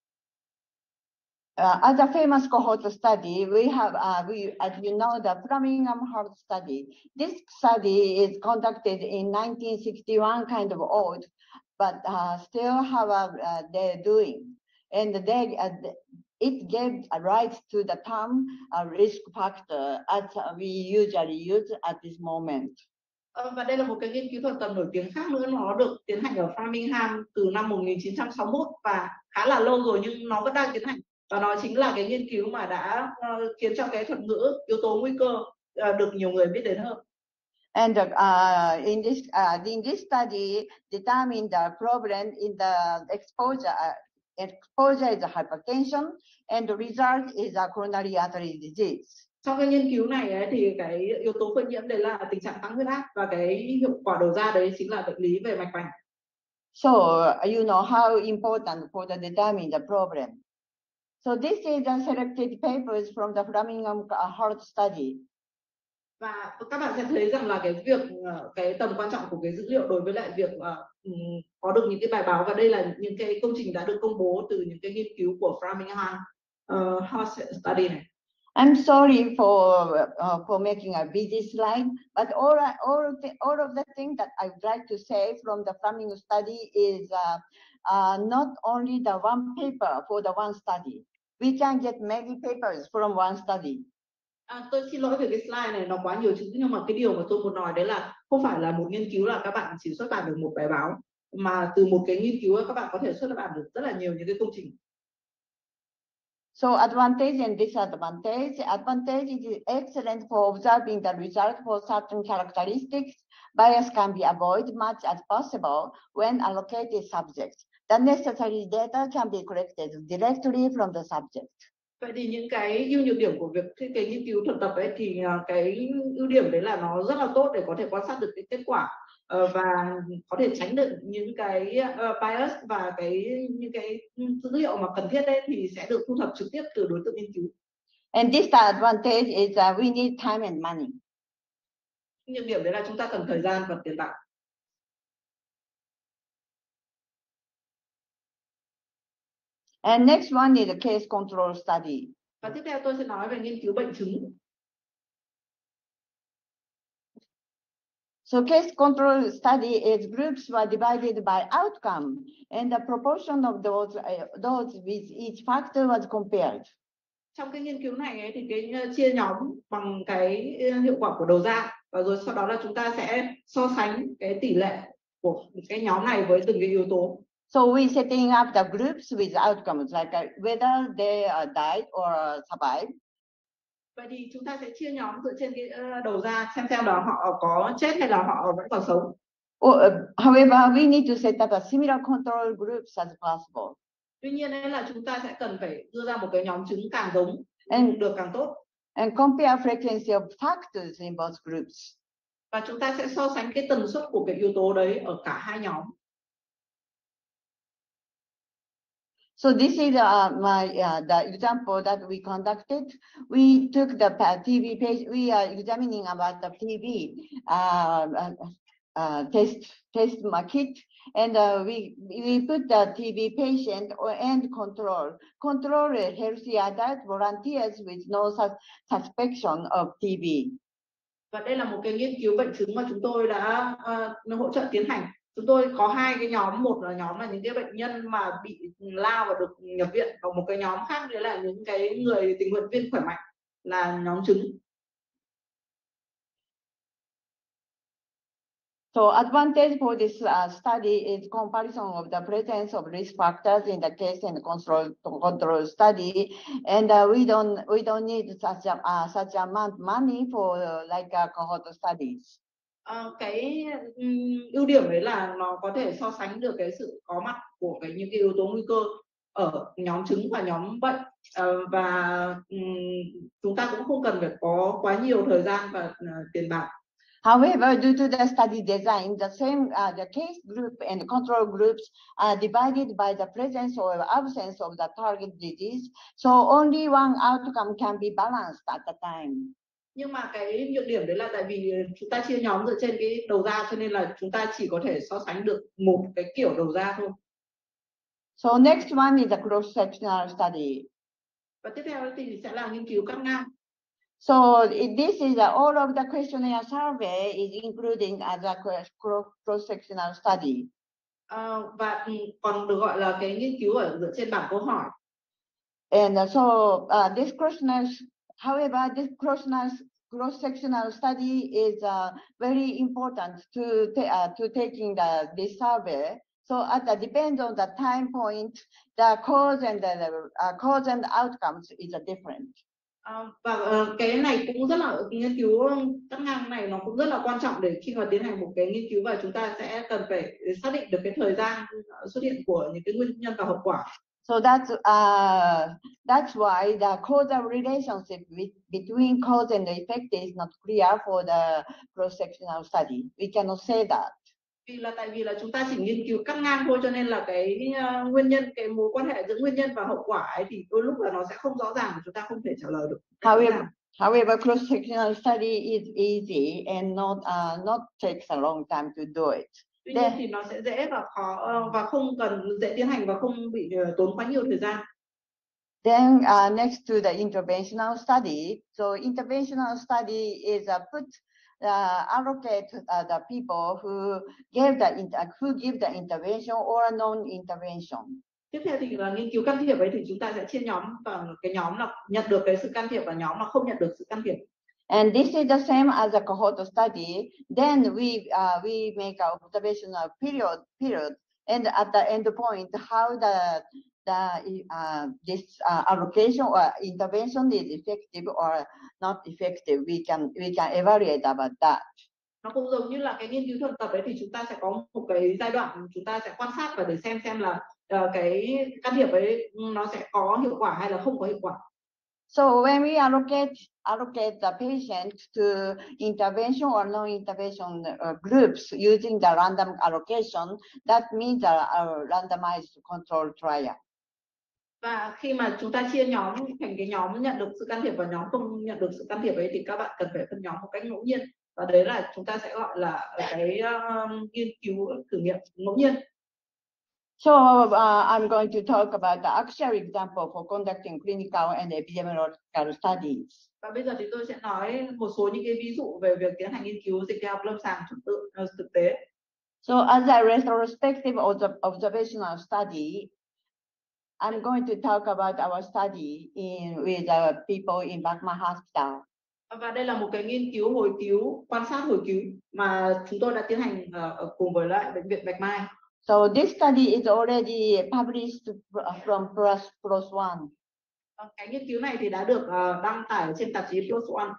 Uh, as a famous cohort study, we have, uh, we, as you know, the Framingham Heart Study. This study is conducted in nineteen sixty-one, kind of old, but uh, still have a, uh, they're doing. And they, uh, it gave a right to the term uh, risk factor as we usually use at this moment. Và đây là một cái nghiên cứu thuần tầm nổi tiếng khác nữa, nó được tiến hành ở Framingham từ năm một nghìn chín trăm sáu mươi mốt và khá là lâu rồi nhưng nó vẫn đang tiến hành. Và nó chính là cái nghiên cứu mà đã uh, khiến cho cái thuật ngữ yếu tố nguy cơ uh, được nhiều người biết đến hơn. And uh, in this uh, in this study, determine the problem in the exposure. Uh, exposure is a hypertension, and the result is a coronary artery disease. Trong cái nghiên cứu này ấy, thì cái yếu tố phơi nhiễm đấy là tình trạng tăng huyết áp và cái hiệu quả đầu ra đấy chính là bệnh lý về mạch vành. So you know how important for the determine the problem. So this is the selected papers from the Framingham Heart Study. Và các bạn sẽ thấy rằng là cái việc cái tầm quan trọng của cái dữ liệu đối với lại việc uh, có được những cái bài báo, và đây là những cái công trình đã được công bố từ những cái nghiên cứu của Framingham uh, Heart Study này. I'm sorry for uh, for making a busy slide, but all all of the, all of the things that I would like to say from the Framingham study is uh, uh, not only the one paper for the one study. We can get many papers from one study. À, tôi xin lỗi về cái slide này nó quá nhiều chữ, nhưng mà cái điều mà tôi muốn nói đấy là không phải là một nghiên cứu là các bạn chỉ xuất bản được một bài báo, mà từ một cái nghiên cứu các bạn có thể xuất bản được rất là nhiều những cái công trình. So advantage and disadvantage. Advantage is excellent for observing the result for certain characteristics. Bias can be avoided much as possible when allocated subjects. The necessary data can be collected directly from the subject. Vậy thì những cái ưu nhược điểm của việc cái, cái nghiên cứu thuần tập ấy thì cái ưu điểm đấy là nó rất là tốt để có thể quan sát được cái kết quả uh, và có thể tránh được những cái uh, bias, và cái những cái dữ liệu mà cần thiết đấy thì sẽ được thu thập trực tiếp từ đối tượng nghiên cứu. And this advantage is uh, we need time and money. Nhược điểm đấy là chúng ta cần thời gian và tiền bạc. And next one is a case control study. Và tiếp theo tôi sẽ nói về nghiên cứu bệnh chứng. So case control study is groups were divided by outcome, and the proportion of those uh, those with each factor was compared. Trong cái nghiên cứu này ấy, thì cái chia nhóm bằng cái hiệu quả của đầu ra, và rồi sau đó là chúng ta sẽ so sánh cái tỷ lệ của cái nhóm này với từng cái yếu tố. So we setting up the groups with outcomes like uh, whether they uh, died or uh, survived. Vậy thì chúng ta sẽ chia nhóm dựa trên cái ờ, đầu ra xem xem là họ có chết hay là họ vẫn còn sống. Or, uh, however, we need to set up a similar control groups as possible. Tuy nhiên đấy là chúng ta sẽ cần phải đưa ra một cái nhóm trứng càng giống And- được càng tốt. And compare frequency of factors in both groups. Và chúng ta sẽ so sánh cái tần suất của cái yếu tố đấy ở cả hai nhóm. So this is uh, my uh, the example that we conducted. We took the pa- T B patient. We are examining about the T B uh, uh, uh, test test kit, and uh, we we put the T B patient or and control control a healthy adult volunteers with no sus suspicion of T B. Và đây là một cái nghiên cứu bệnh chứng mà chúng tôi đã uh, hỗ trợ tiến hành. Chúng tôi có hai cái nhóm, một là nhóm là những cái bệnh nhân mà bị lao và được nhập viện, và một cái nhóm khác nữa là những cái người tình nguyện viên khỏe mạnh là nhóm trứng. So advantage for this uh, study is comparison of the presence of risk factors in the test and control control study, and uh, we don't we don't need such a uh, such amount money for uh, like uh, cohort studies. Uh, cái um, ưu điểm đấy là nó có thể so sánh được cái sự có mặt của cái những cái yếu tố nguy cơ ở nhóm trứng và nhóm bệnh, uh, và um, chúng ta cũng không cần phải có quá nhiều thời gian và uh, tiền bạc. However, due to the study design, the same uh, the case group and control groups are divided by the presence or absence of the target disease, so only one outcome can be balanced at the time. Nhưng mà cái nhược điểm đấy là tại vì chúng ta chia nhóm dựa trên cái đầu ra, cho nên là chúng ta chỉ có thể so sánh được một cái kiểu đầu ra thôi. So next one is the cross-sectional study. Và tiếp theo thì sẽ là nghiên cứu cắt ngang. So this is uh, all of the questionnaire survey is including as a cross-sectional study. Uh, và còn được gọi là cái nghiên cứu ở dựa trên bảng câu hỏi. And uh, so uh, this questionnaire, however, this cross-sectional cross-sectional study is uh, very important to ta uh, to taking the this survey. So at the depends on the time point, the cause and the uh, cause and outcomes is a different. Uh, và uh, cái này cũng rất là nghiên cứu cắt ngang này nó cũng rất là quan trọng để khi mà tiến hành một cái nghiên cứu, và chúng ta sẽ cần phải xác định được cái thời gian xuất hiện của những cái nguyên nhân và hậu quả. So that's uh, that's why the causal relationship with, between cause and effect is not clear for the cross-sectional study. We cannot say that. Vì là tại vì là chúng ta chỉ nghiên cứu cắt ngang thôi, cho nên là cái uh, nguyên nhân, cái mối quan hệ giữa nguyên nhân và hậu quả ấy thì đôi lúc là nó sẽ không rõ ràng và chúng ta không thể trả lời được. However, however, cross-sectional study is easy and not uh, not takes a long time to do it. Tuy nhiên thì nó sẽ dễ và khó uh, và không cần dễ tiến hành và không bị uh, tốn quá nhiều thời gian. Then uh, next to the interventional study, so interventional study is uh, put uh, allocate uh, the people who gave the who give the intervention or non-intervention. Tiếp theo thì là nghiên cứu can thiệp ấy, thì chúng ta sẽ chia nhóm vào cái nhóm là nhận được cái sự can thiệp và nhóm là không nhận được sự can thiệp. And this is the same as a cohort study. Then we uh, we make an observational period period, and at the end point, how the the uh, this uh, allocation or intervention is effective or not effective. We can we can evaluate about that. Nó cũng giống như là cái nghiên cứu thực tập ấy, thì chúng ta sẽ có một cái giai đoạn chúng ta sẽ quan sát và để xem xem là uh, cái can thiệp ấy nó sẽ có hiệu quả hay là không có hiệu quả. So when we allocate allocate the patient to intervention or non-intervention uh, groups using the random allocation, that means a, a randomized control trial. Và khi mà chúng ta chia nhóm thành cái nhóm nhận được sự can thiệp và nhóm không nhận được sự can thiệp ấy, thì các bạn cần phải phân nhóm một cách ngẫu nhiên, và đấy là chúng ta sẽ gọi là cái uh, nghiên cứu thử nghiệm ngẫu nhiên. So uh, I'm going to talk about the actual example for conducting clinical and epidemiological studies. Và bây giờ thì tôi sẽ nói một số những cái ví dụ về việc tiến hành nghiên cứu dịch tễ học lâm sàng thực tự thực tế. So as a retrospective observational study, I'm going to talk about our study in with the people in Bachman Hospital. Và đây là một cái nghiên cứu hồi cứu, quan sát hồi cứu mà chúng tôi đã tiến hành uh, cùng với lại bệnh viện Bạch Mai. So this study is already published from PLOS One. Cái nghiên cứu này thì đã được uh, đăng tải trên tạp chí PLOS ONE.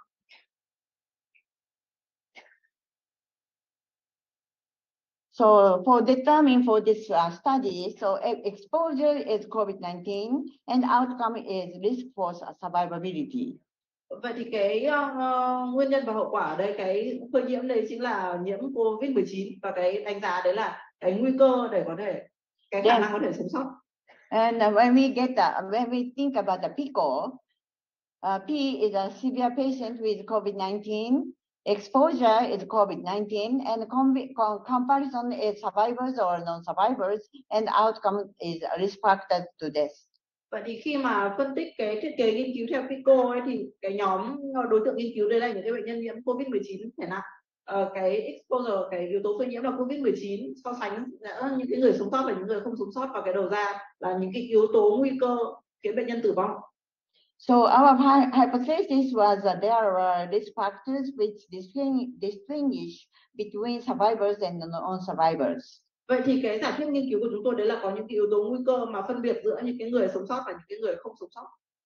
So for determining for this uh, study, so exposure is COVID nineteen and outcome is risk for survivability. Vậy thì cái uh, nguyên nhân và hậu quả ở đây, cái phơi nhiễm đây chính là nhiễm COVID mười chín và cái đánh giá đấy là cái nguy cơ để có thể cái khả năng có thể sống sót. And uh, when we get the, when we think about the P I C O, uh, P is a severe patient with COVID nineteen, exposure is COVID nineteen, and com com comparison is survivors or non-survivors, and outcome is a risk factor to death. Vậy thì khi mà phân tích cái thiết kế nghiên cứu theo P I C O ấy, thì cái nhóm đối tượng nghiên cứu đây là những cái bệnh nhân nhiễm COVID mười chín thể nặng. Uh, cái exposure, cái yếu tố phơi nhiễm là COVID mười chín, so sánh giữa những cái người sống sót và những người không sống sót, và cái đầu ra là những cái yếu tố nguy cơ khiến bệnh nhân tử vong. So our hypothesis was that there are risk factors which distinguish between survivors and non-survivors. Vậy thì cái giả thuyết nghiên cứu của chúng tôi đấy là có những cái yếu tố nguy cơ mà phân biệt giữa những cái người sống sót và những cái người không sống sót.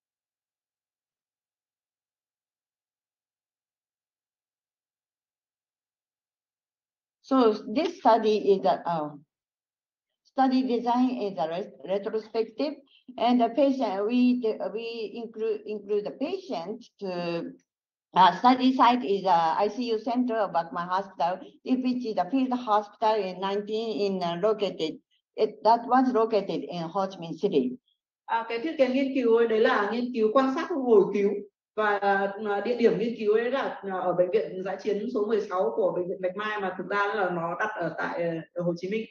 So this study is a uh, study design is a retrospective, and the patient we we include include the patient to uh, study site is a I C U center of Bachman Hospital, which is a field hospital in nineteen in uh, located it that was located in Ho Chi Minh City. À, cái thiết kế nghiên cứu ấy, đấy là nghiên cứu quan sát hồi cứu, và uh, địa điểm nghiên cứu ấy là uh, ở bệnh viện dã chiến số mười sáu của bệnh viện Bạch Mai, mà thực ra là nó đặt ở tại uh, Hồ Chí Minh.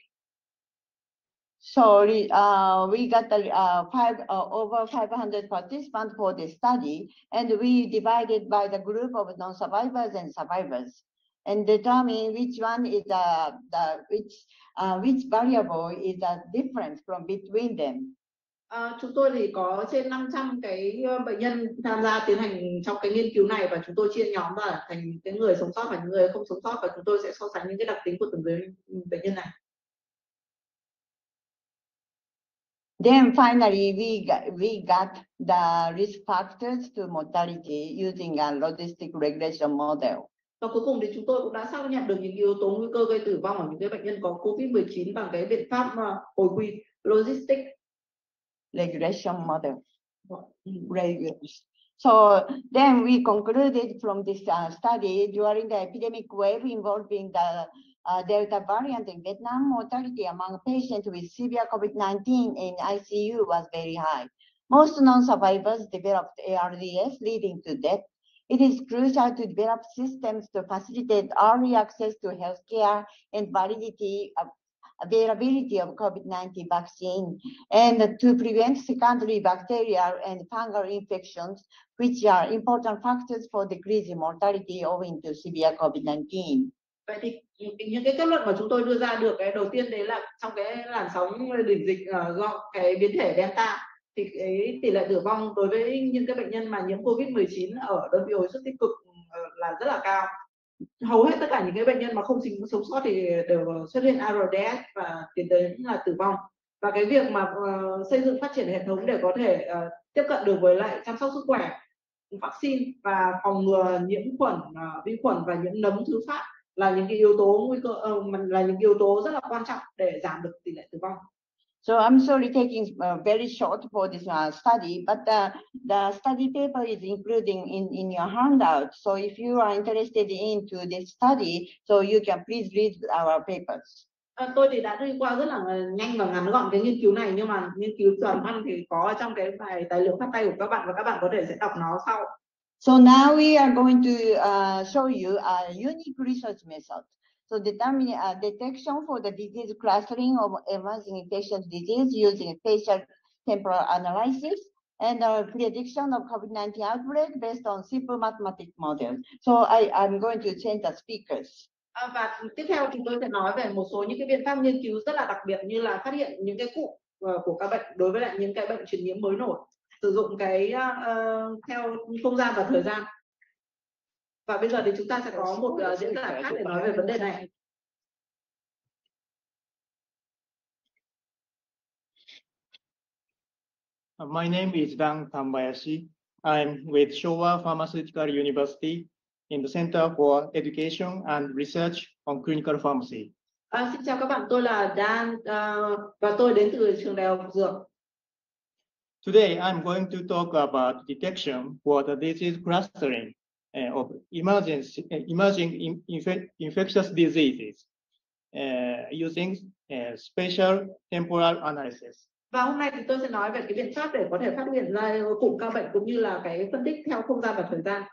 So uh, we got the, uh, five, uh, over five hundred participants for the study, and we divided by the group of non-survivors and survivors, and determine which one is the, the which uh, which variable is the difference from between them. Uh, chúng tôi thì có trên năm trăm cái bệnh nhân tham gia tiến hành trong cái nghiên cứu này, và chúng tôi chia nhóm ra thành cái người sống sót và những người không sống sót, và chúng tôi sẽ so sánh những cái đặc tính của từng người bệnh nhân này. Then finally, we got, we got the risk factors to mortality using a logistic regression model. Và cuối cùng thì chúng tôi cũng đã xác nhận được những yếu tố nguy cơ gây tử vong ở những cái bệnh nhân có COVID mười chín bằng cái biện pháp uh, hồi quy logistic regression model. So then we concluded from this uh, study, during the epidemic wave involving the Uh, Delta variant in Vietnam, mortality among patients with severe COVID nineteen in I C U was very high. Most non-survivors developed A R D S, leading to death. It is crucial to develop systems to facilitate early access to healthcare and validity of availability of COVID nineteen vaccine, and to prevent secondary bacterial and fungal infections, which are important factors for decreasing mortality owing to severe COVID nineteen. Vậy thì những cái kết luận mà chúng tôi đưa ra được, cái đầu tiên đấy là trong cái làn sóng đỉnh dịch uh, do cái biến thể Delta, thì cái tỷ lệ tử vong đối với những cái bệnh nhân mà nhiễm COVID mười chín ở đơn vị hồi sức tích cực uh, là rất là cao. Hầu hết tất cả những cái bệnh nhân mà không sống sót thì đều xuất hiện A R D S và tiến tới là tử vong. Và cái việc mà uh, xây dựng phát triển hệ thống để có thể uh, tiếp cận được với lại chăm sóc sức khỏe, vaccine và phòng ngừa nhiễm khuẩn, uh, vi khuẩn và nhiễm nấm thứ phát là những cái yếu tố nguy cơ, uh, là những yếu tố rất là quan trọng để giảm được tỷ lệ tử vong. So I'm sorry taking uh, very short for this uh, study, but the, the study paper is including in, in your handout. So if you are interested into this study, so you can please read our papers. À, tôi thì đã đi qua rất là nhanh và ngắn gọn cái nghiên cứu này, nhưng mà nghiên cứu toàn văn thì có trong cái bài tài liệu phát tay của các bạn, và các bạn có thể sẽ đọc nó sau. So now we are going to uh, show you a unique research method. So determine uh, detection for the disease clustering of emerging infectious disease using facial temporal analysis and uh, prediction of COVID nineteen outbreak based on simple mathematics model. So I am going to change the speakers. À, và tiếp theo chúng tôi sẽ nói về một số những cái biện pháp nghiên cứu rất là đặc biệt, như là phát hiện những cái cụm uh, của các bệnh đối với lại những cái bệnh truyền nhiễm mới nổi, sử dụng cái uh, theo không gian và thời gian. Và bây giờ thì chúng ta sẽ có một uh, diễn giả khác để nói về vấn đề này. Uh, My name is Dan Tambayashi. I'm with Showa Pharmaceutical University in the Center for Education and Research on Clinical Pharmacy. À, xin chào các bạn, tôi là Dan uh, và tôi đến từ trường đại học Dược. Today, I'm going to talk about detection for the disease clustering uh, of emergency, uh, emerging in, inf infectious diseases uh, using uh, spatial temporal analysis. Và hôm nay thì tôi sẽ nói về cái biện pháp để có thể phát hiện ra cụm ca bệnh cũng như là cái phân tích theo không gian và thời gian.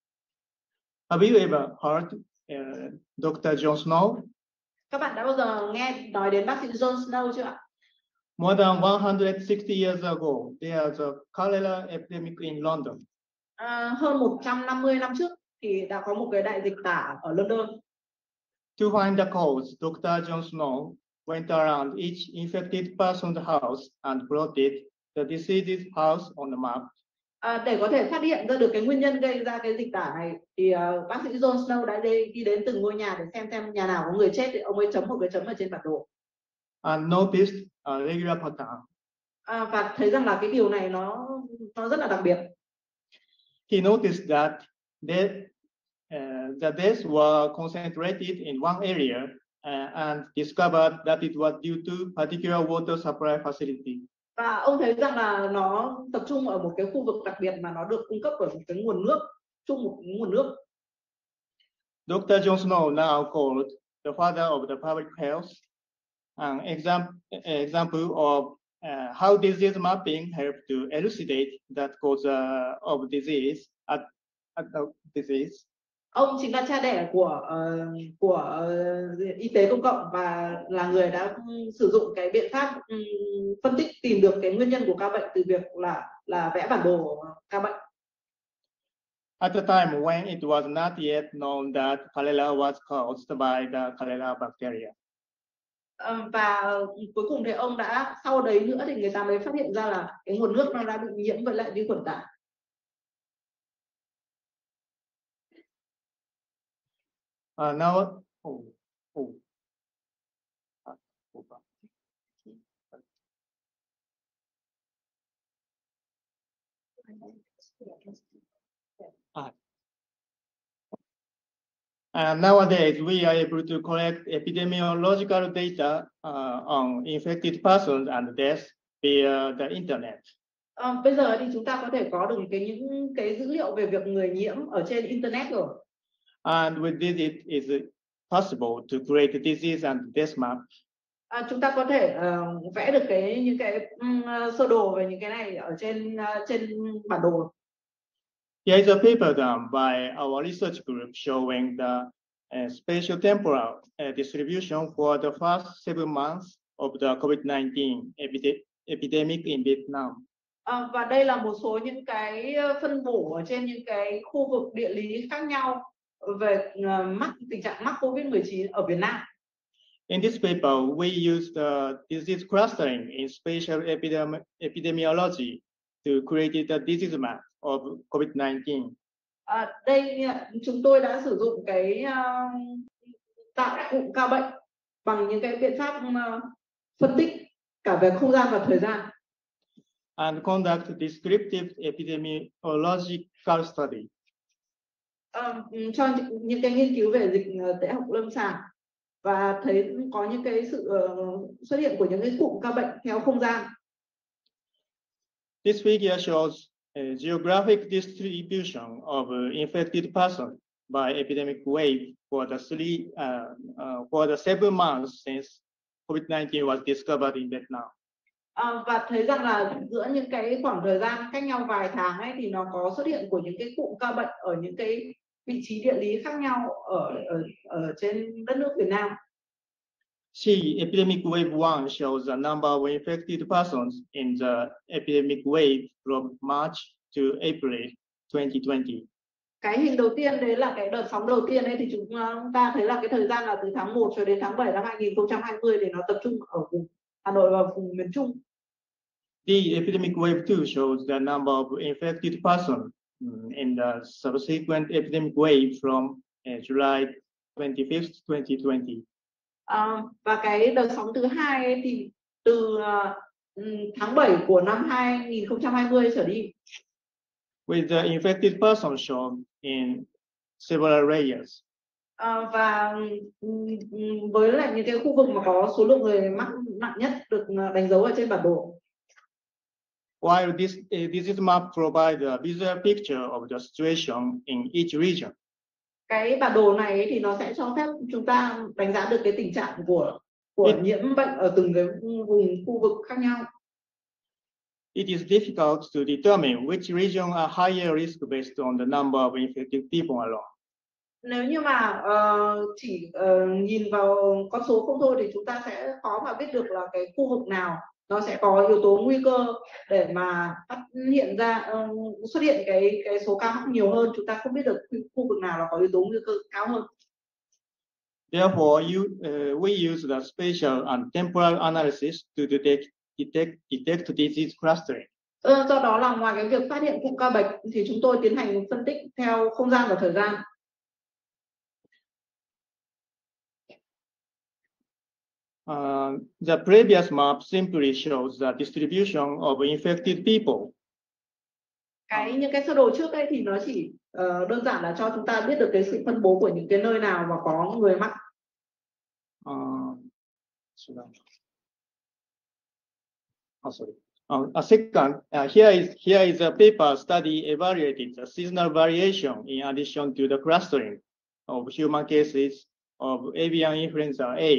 Have you ever heard uh, Doctor John Snow? Các bạn đã bao giờ nghe nói đến bác sĩ John Snow chưa ạ? More than one hundred sixty years ago, there was a cholera epidemic in London. À, hơn một trăm năm mươi năm trước thì đã có một cái đại dịch tả ở London. To find the cause, Doctor John Snow went around each infected person's house and plotted the disease's house on the map. À, để có thể phát hiện ra được cái nguyên nhân gây ra cái dịch tả này thì uh, bác sĩ John Snow đã đi, đi đến từng ngôi nhà để xem xem nhà nào có người chết thì ông ấy chấm một cái chấm ở trên bản đồ. And noticed a regular pattern. À, và thấy rằng là cái điều này nó nó rất là đặc biệt. He noticed that death, uh, the deaths were concentrated in one area uh, and discovered that it was due to particular water supply facility. Và ông thấy rằng là nó tập trung ở một cái khu vực đặc biệt mà nó được cung cấp bởi một cái nguồn nước, chung một nguồn nước. Doctor John Snow now called the father of the public health, an example, example of uh, how disease mapping helped to elucidate that cause uh, of disease at, at the disease. Ông chính là cha đẻ của uh, của uh, y tế công cộng và là người đã um, sử dụng cái biện pháp um, phân tích tìm được cái nguyên nhân của ca bệnh từ việc là là vẽ bản đồ ca bệnh. At the time when it was not yet known that cholera was caused by the cholera bacteria. Uh, và cuối cùng thì ông đã sau đấy nữa thì người ta mới phát hiện ra là cái nguồn nước nó đã bị nhiễm với lại vi khuẩn tả. Uh, now, oh, oh. Uh, oh. Uh, And nowadays, we are able to collect epidemiological data uh, on infected persons and deaths via the internet. Uh, bây giờ thì chúng ta có thể có được cái những cái dữ liệu về việc người nhiễm ở trên internet rồi. And with this, it is possible to create a disease and death map. À, chúng ta có thể uh, vẽ được cái những cái um, sơ đồ về những cái này ở trên uh, trên bản đồ. Here is a paper done by our research group showing the uh, spatial temporal uh, distribution for the first seven months of the COVID nineteen epide epidemic in Vietnam. À, và đây là một số những cái phân bổ ở trên những cái khu vực địa lý khác nhau về uh, mắc tình trạng mắc COVID mười chín ở Việt Nam. In this paper, we used the disease clustering in spatial epidemi epidemiology to create the disease map of COVID nineteen. À, đây chúng tôi đã sử dụng cái uh, tạo cụm ca bệnh bằng những cái biện pháp uh, phân tích cả về không gian và thời gian. And conduct descriptive epidemiological study. Uh, cho những cái nghiên cứu về dịch tễ học lâm sàng và thấy có những cái sự uh, xuất hiện của những cái cụm ca bệnh theo không gian. This figure shows a geographic distribution of uh, infected persons by epidemic wave for the three uh, uh, for the seven months since COVID nineteen was discovered in Vietnam. À, và thấy rằng là giữa những cái khoảng thời gian cách nhau vài tháng ấy thì nó có xuất hiện của những cái cụm ca bệnh ở những cái vị trí địa lý khác nhau ở ở, ở trên đất nước Việt Nam. See, epidemic wave one shows the number of infected persons in the epidemic wave from March to April twenty twenty. Cái hình đầu tiên đấy là cái đợt sóng đầu tiên ấy thì chúng ta thấy là cái thời gian là từ tháng một cho đến tháng bảy năm hai nghìn không trăm hai mươi để nó tập trung ở vùng Hà Nội và vùng miền Trung. The epidemic wave two shows the number of infected persons in the subsequent epidemic wave from uh, July twenty-fifth, twenty twenty. À, và cái đợt sóng thứ hai ấy thì từ uh, ừm, tháng bảy của năm hai nghìn không trăm hai mươi trở đi. with the infected person shown in several areas. À, và ừm, ừm, với lại những cái khu vực mà có số lượng người mắc nặng nhất được đánh dấu ở trên bản đồ. While this uh, disease map provides a visual picture of the situation in each region, cái bản đồ này ấy thì nó sẽ cho phép chúng ta đánh giá được cái tình trạng của của It- nhiễm bệnh ở từng cái vùng khu vực khác nhau. it is difficult to determine which region are higher risk based on the number of infected people alone. Nếu như mà ờ, chỉ ờ, nhìn vào con số không thôi thì chúng ta sẽ khó mà biết được là cái khu vực nào nó sẽ có yếu tố nguy cơ để mà phát hiện ra ờ, xuất hiện cái cái số ca mắc nhiều hơn. Chúng ta không biết được khu vực nào là có yếu tố nguy cơ cao hơn. Therefore, you, uh, we use the spatial and temporal analysis to detect, detect, detect disease clustering. Ờ, do đó là ngoài cái việc phát hiện cụm ca bệnh thì chúng tôi tiến hành phân tích theo không gian và thời gian. Uh, the previous map simply shows the distribution of infected people. Cái những cái sơ đồ trước đây thì nó chỉ uh, đơn giản là cho chúng ta biết được cái sự phân bố của những cái nơi nào mà có người mắc. Uh, oh, sorry. Uh, a second, uh, here is here is a paper study evaluated the seasonal variation in addition to the clustering of human cases of avian influenza A,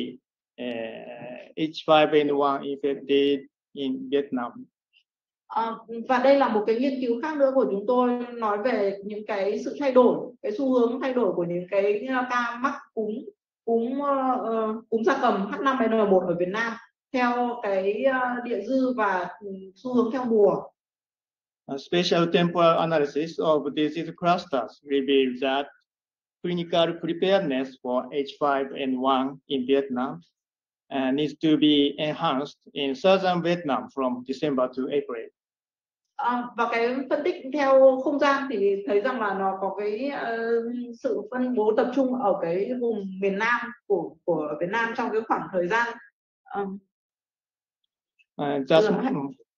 uh, H five N one infected in Vietnam. À, và đây là một cái nghiên cứu khác nữa của chúng tôi nói về những cái sự thay đổi, cái xu hướng thay đổi của những cái ca mắc cúm cúm uh, cúm gia cầm H năm N một ở Việt Nam theo cái uh, địa dư và xu hướng theo mùa. A special temporal analysis of disease clusters revealed that clinical preparedness for H five N one in Vietnam uh, needs to be enhanced in southern Vietnam from December to April. À, và cái phân tích theo không gian thì thấy rằng là nó có cái uh, sự phân bố tập trung ở cái vùng miền Nam của của Việt Nam trong cái khoảng thời gian um, uh, just,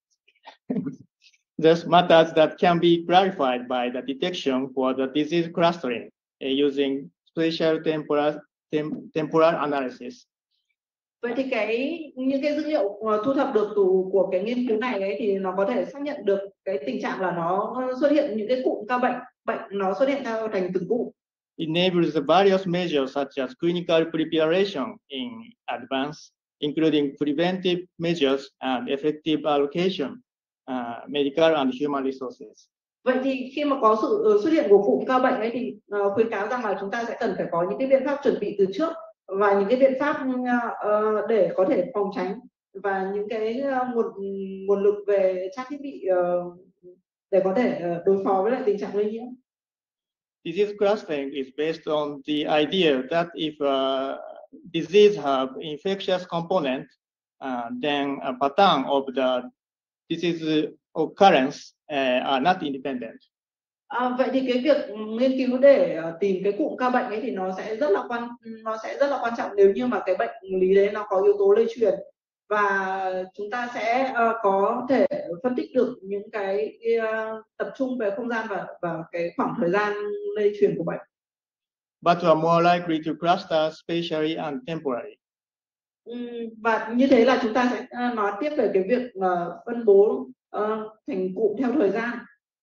There's matters that can be clarified by the detection for the disease clustering uh, using spatial temporal, tem, temporal analysis. Vậy thì cái những cái dữ liệu uh, thu thập được từ của cái nghiên cứu này ấy, thì nó có thể xác nhận được cái tình trạng là nó xuất hiện những cái cụm ca bệnh bệnh nó xuất hiện theo thành từng cụm. Enables the various measures such as clinical preparation in advance, including preventive measures and effective allocation, uh, medical and human resources. Vậy thì khi mà có sự xuất hiện của cụm ca bệnh ấy thì uh, khuyến cáo rằng là chúng ta sẽ cần phải có những cái biện pháp chuẩn bị từ trước và những cái biện pháp uh, để có thể phòng tránh và những cái uh, nguồn nguồn lực về trang thiết bị uh, để có thể uh, đối phó với lại tình trạng lây nhiễm. Disease clustering is based on the idea that if a disease have infectious component, uh, then a pattern of the disease occurrence uh, are not independent. À, vậy thì cái việc nghiên cứu để uh, tìm cái cụm ca bệnh ấy thì nó sẽ rất là quan nó sẽ rất là quan trọng nếu như mà cái bệnh lý đấy nó có yếu tố lây truyền và chúng ta sẽ uh, có thể phân tích được những cái uh, tập trung về không gian và và cái khoảng thời gian lây truyền của bệnh. But are more likely to cluster spatially and temporally. Um, và như thế là chúng ta sẽ uh, nói tiếp về cái việc uh, phân bố uh, thành cụm theo thời gian.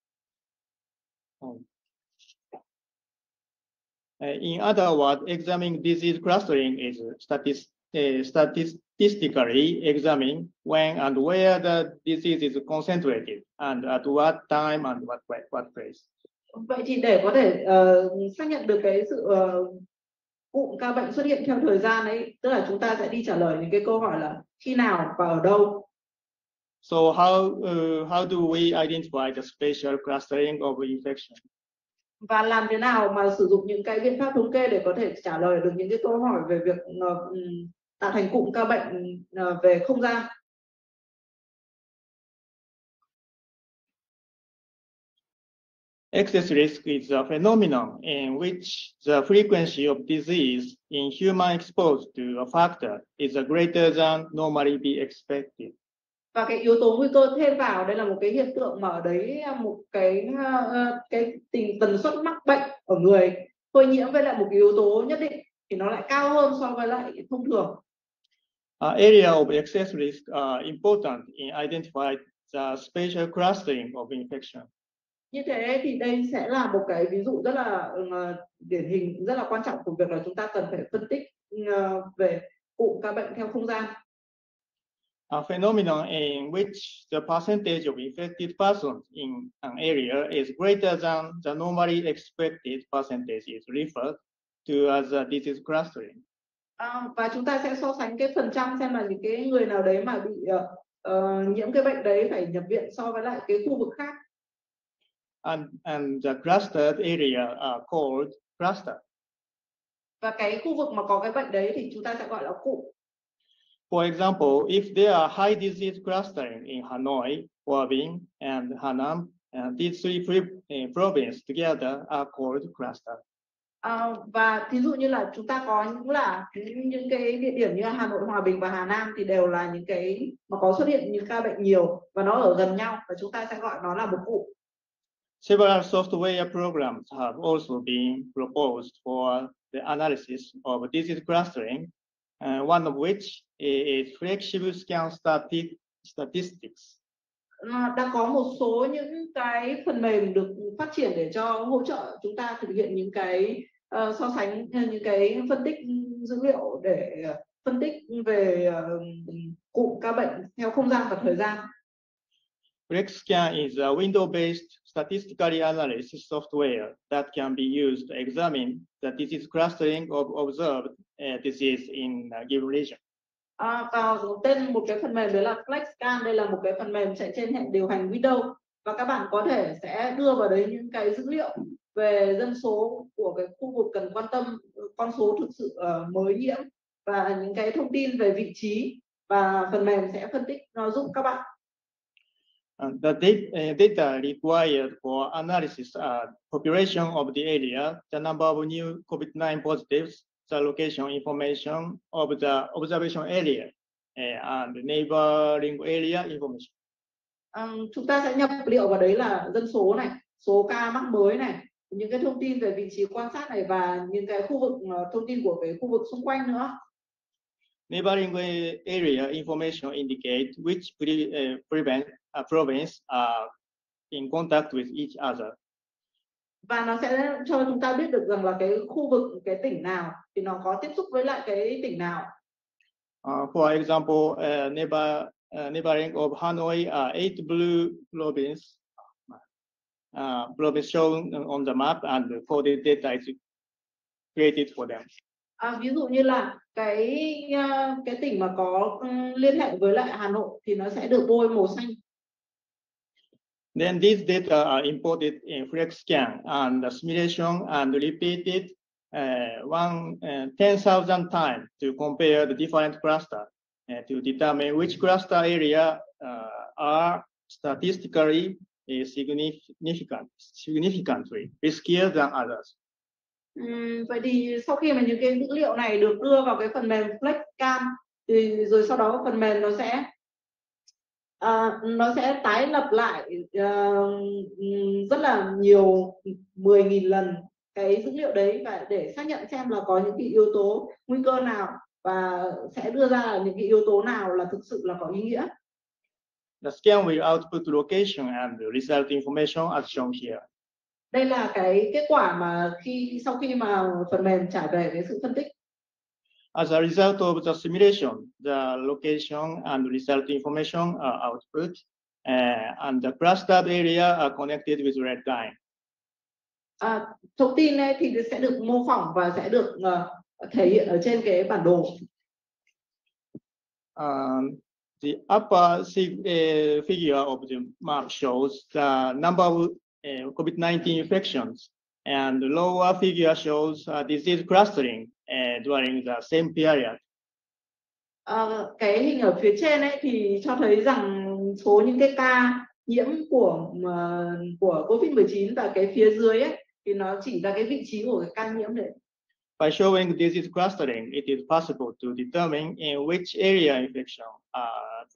Uh, in other words, examining disease clustering is statis uh, statistically examining when and where the disease is concentrated and at what time and what, what place. Vậy thì để có thể uh, xác nhận được cái sự uh, cụm ca bệnh xuất hiện theo thời gian ấy, tức là chúng ta sẽ đi trả lời những cái câu hỏi là khi nào và ở đâu. So how uh, how do we identify the spatial clustering of infection? Và làm thế nào mà sử dụng những cái biện pháp thống kê để có thể trả lời được những cái câu hỏi về việc uh, tạo thành cụm ca bệnh uh, về không gian? Excess risk is a phenomenon in which the frequency of disease in human exposed to a factor is greater than normally be expected. Và cái yếu tố nguy cơ thêm vào đây là một cái hiện tượng mà ở đấy một cái uh, cái tình tần suất mắc bệnh ở người phơi nhiễm với lại một cái yếu tố nhất định thì nó lại cao hơn so với lại thông thường. Uh, area of excess risk are important in identifying the spatial clustering of infection. Như thế thì đây sẽ là một cái ví dụ rất là uh, điển hình, rất là quan trọng của việc là chúng ta cần phải phân tích uh, về cụm ca bệnh theo không gian. A phenomenon in which the percentage of infected persons in an area is greater than the normally expected percentage is referred to as a disease clustering. À, và chúng ta sẽ so sánh cái phần trăm xem là những cái người nào đấy mà bị uh, uh, nhiễm cái bệnh đấy phải nhập viện so với lại cái khu vực khác. And, and the clustered area are called cluster. Và cái khu vực mà có cái bệnh đấy thì chúng ta sẽ gọi là cụm. For example, if there are high disease clustering in Hanoi, Hoa Binh, and Hanam, and these three uh, provinces together are called cluster. À, và thí dụ như là chúng ta có những là những, những cái địa điểm như Hà Nội, Hòa Bình và Hà Nam thì đều là những cái mà có xuất hiện những ca bệnh nhiều và nó ở gần nhau và chúng ta sẽ gọi nó là một cụm. Several software programs have also been proposed for the analysis of disease clustering, uh, one of which is flexible scan static statistics. Đã có một số những cái phần mềm được phát triển để cho hỗ trợ chúng ta thực hiện những cái uh, so sánh những cái phân tích dữ liệu để uh, phân tích về uh, cụm ca bệnh theo không gian và thời gian. FlexScan is a window-based statistical analysis software that can be used to examine the disease clustering of observed uh, disease in a given region. À, và tên một cái phần mềm đấy là FlexScan. Đây là một cái phần mềm chạy trên hệ điều hành Windows và các bạn có thể sẽ đưa vào đấy những cái dữ liệu về dân số của cái khu vực cần quan tâm, con số thực sự uh, mới nhiễm và những cái thông tin về vị trí, và phần mềm sẽ phân tích nó giúp các bạn. And the data, uh, data required for analysis are population of the area, the number of new COVID nineteen positives, the location information of the observation area, uh, and neighboring area information. Um, chúng ta sẽ nhập liệu vào đấy là dân số này, số ca mắc mới này, những cái thông tin về vị trí quan sát này và những cái khu vực uh, thông tin của cái khu vực xung quanh nữa. Neighboring area information indicate which pre, uh, prevent, uh, province are in contact with each other. Và nó sẽ cho chúng ta biết được rằng là cái khu vực, cái tỉnh nào thì nó có tiếp xúc với lại cái tỉnh nào. Uh, for example, uh, neighbor, uh, neighboring of Hanoi are eight blue provinces, uh, province shown on the map, and the coded data is created for them. À, ví dụ như là cái uh, cái tỉnh mà có um, liên hệ với lại Hà Nội thì nó sẽ được bôi màu xanh. Then these data are imported in FlexScan and the simulation and repeated uh, one uh, ten thousand times to compare the different clusters uh, to determine which cluster area uh, are statistically uh, significant, significantly riskier than others. Uhm, vậy thì sau khi mà những cái dữ liệu này được đưa vào cái phần mềm FlexScan thì rồi sau đó phần mềm nó sẽ uh, nó sẽ tái lập lại uh, rất là nhiều mười nghìn lần cái dữ liệu đấy và để xác nhận xem là có những cái yếu tố nguy cơ nào và sẽ đưa ra những cái yếu tố nào là thực sự là có ý nghĩa. The scan will output location and the result information as shown here. Đây là cái kết quả mà khi sau khi mà phần mềm trả về cái sự phân tích. As a result of the simulation, the location and result information are output, uh, and the clustered area are connected with red line. À, thông tin ấy thì sẽ được mô phỏng và sẽ được uh, thể hiện ở trên cái bản đồ. Um, the upper uh, figure of the map shows the number of uh, COVID nineteen infections, and the lower figure shows uh, disease clustering uh, during the same period. À, cái hình ở phía trên ấy thì cho thấy rằng số những cái ca nhiễm của uh, của COVID mười chín và cái phía dưới ấy thì nó chỉ là cái vị trí của cái ca nhiễm đấy. By showing disease clustering, it is possible to determine in which area infection are pre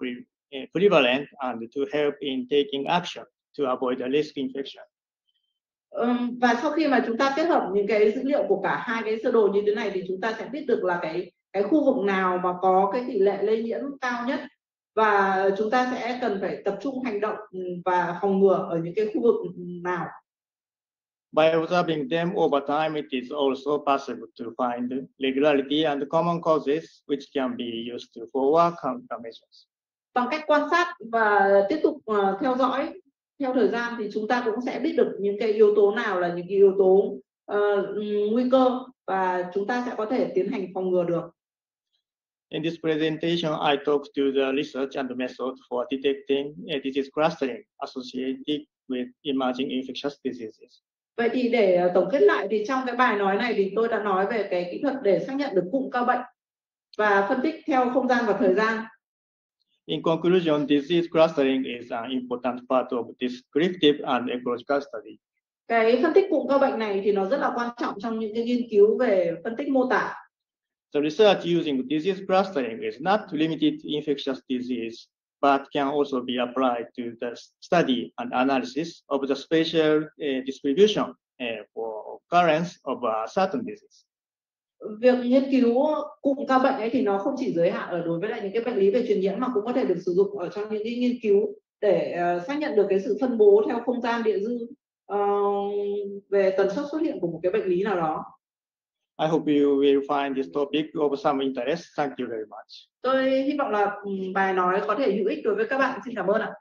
uh, prevalent and to help in taking action to avoid the risk infection. Ừm, và sau khi mà chúng ta kết hợp những cái dữ liệu của cả hai cái sơ đồ như thế này thì chúng ta sẽ biết được là cái cái khu vực nào mà có cái tỷ lệ lây nhiễm cao nhất, và chúng ta sẽ cần phải tập trung hành động và phòng ngừa ở những cái khu vực nào. By observing them over time, it is also possible to find regularity and common causes which can be used for work countermeasures. Bằng cách quan sát và tiếp tục uh, theo dõi theo thời gian thì chúng ta cũng sẽ biết được những cái yếu tố nào là những cái yếu tố uh, nguy cơ và chúng ta sẽ có thể tiến hành phòng ngừa được. In this presentation, I talked to the research and method for detecting a disease clustering associated with emerging infectious diseases. Vậy thì để tổng kết lại thì trong cái bài nói này thì tôi đã nói về cái kỹ thuật để xác nhận được cụm ca bệnh và phân tích theo không gian và thời gian. In conclusion, disease clustering is an important part of descriptive and ecological study. Cái phân tích cụm ca bệnh này thì nó rất là quan trọng trong những cái nghiên cứu về phân tích mô tả. The research using disease clustering is not limited to infectious disease, but can also be applied to the study and analysis of the spatial uh, distribution uh, for occurrence of a certain disease. Việc nghiên cứu cụm ca bệnh ấy thì nó không chỉ giới hạn ở đối với lại những cái bệnh lý về truyền nhiễm mà cũng có thể được sử dụng ở trong những cái nghiên cứu để uh, xác nhận được cái sự phân bố theo không gian địa dư uh, về tần suất xuất hiện của một cái bệnh lý nào đó. I hope you will find this topic of some interest. Thank you very much. Tôi hy vọng là um, bài nói có thể hữu ích đối với các bạn. Xin cảm ơn ạ.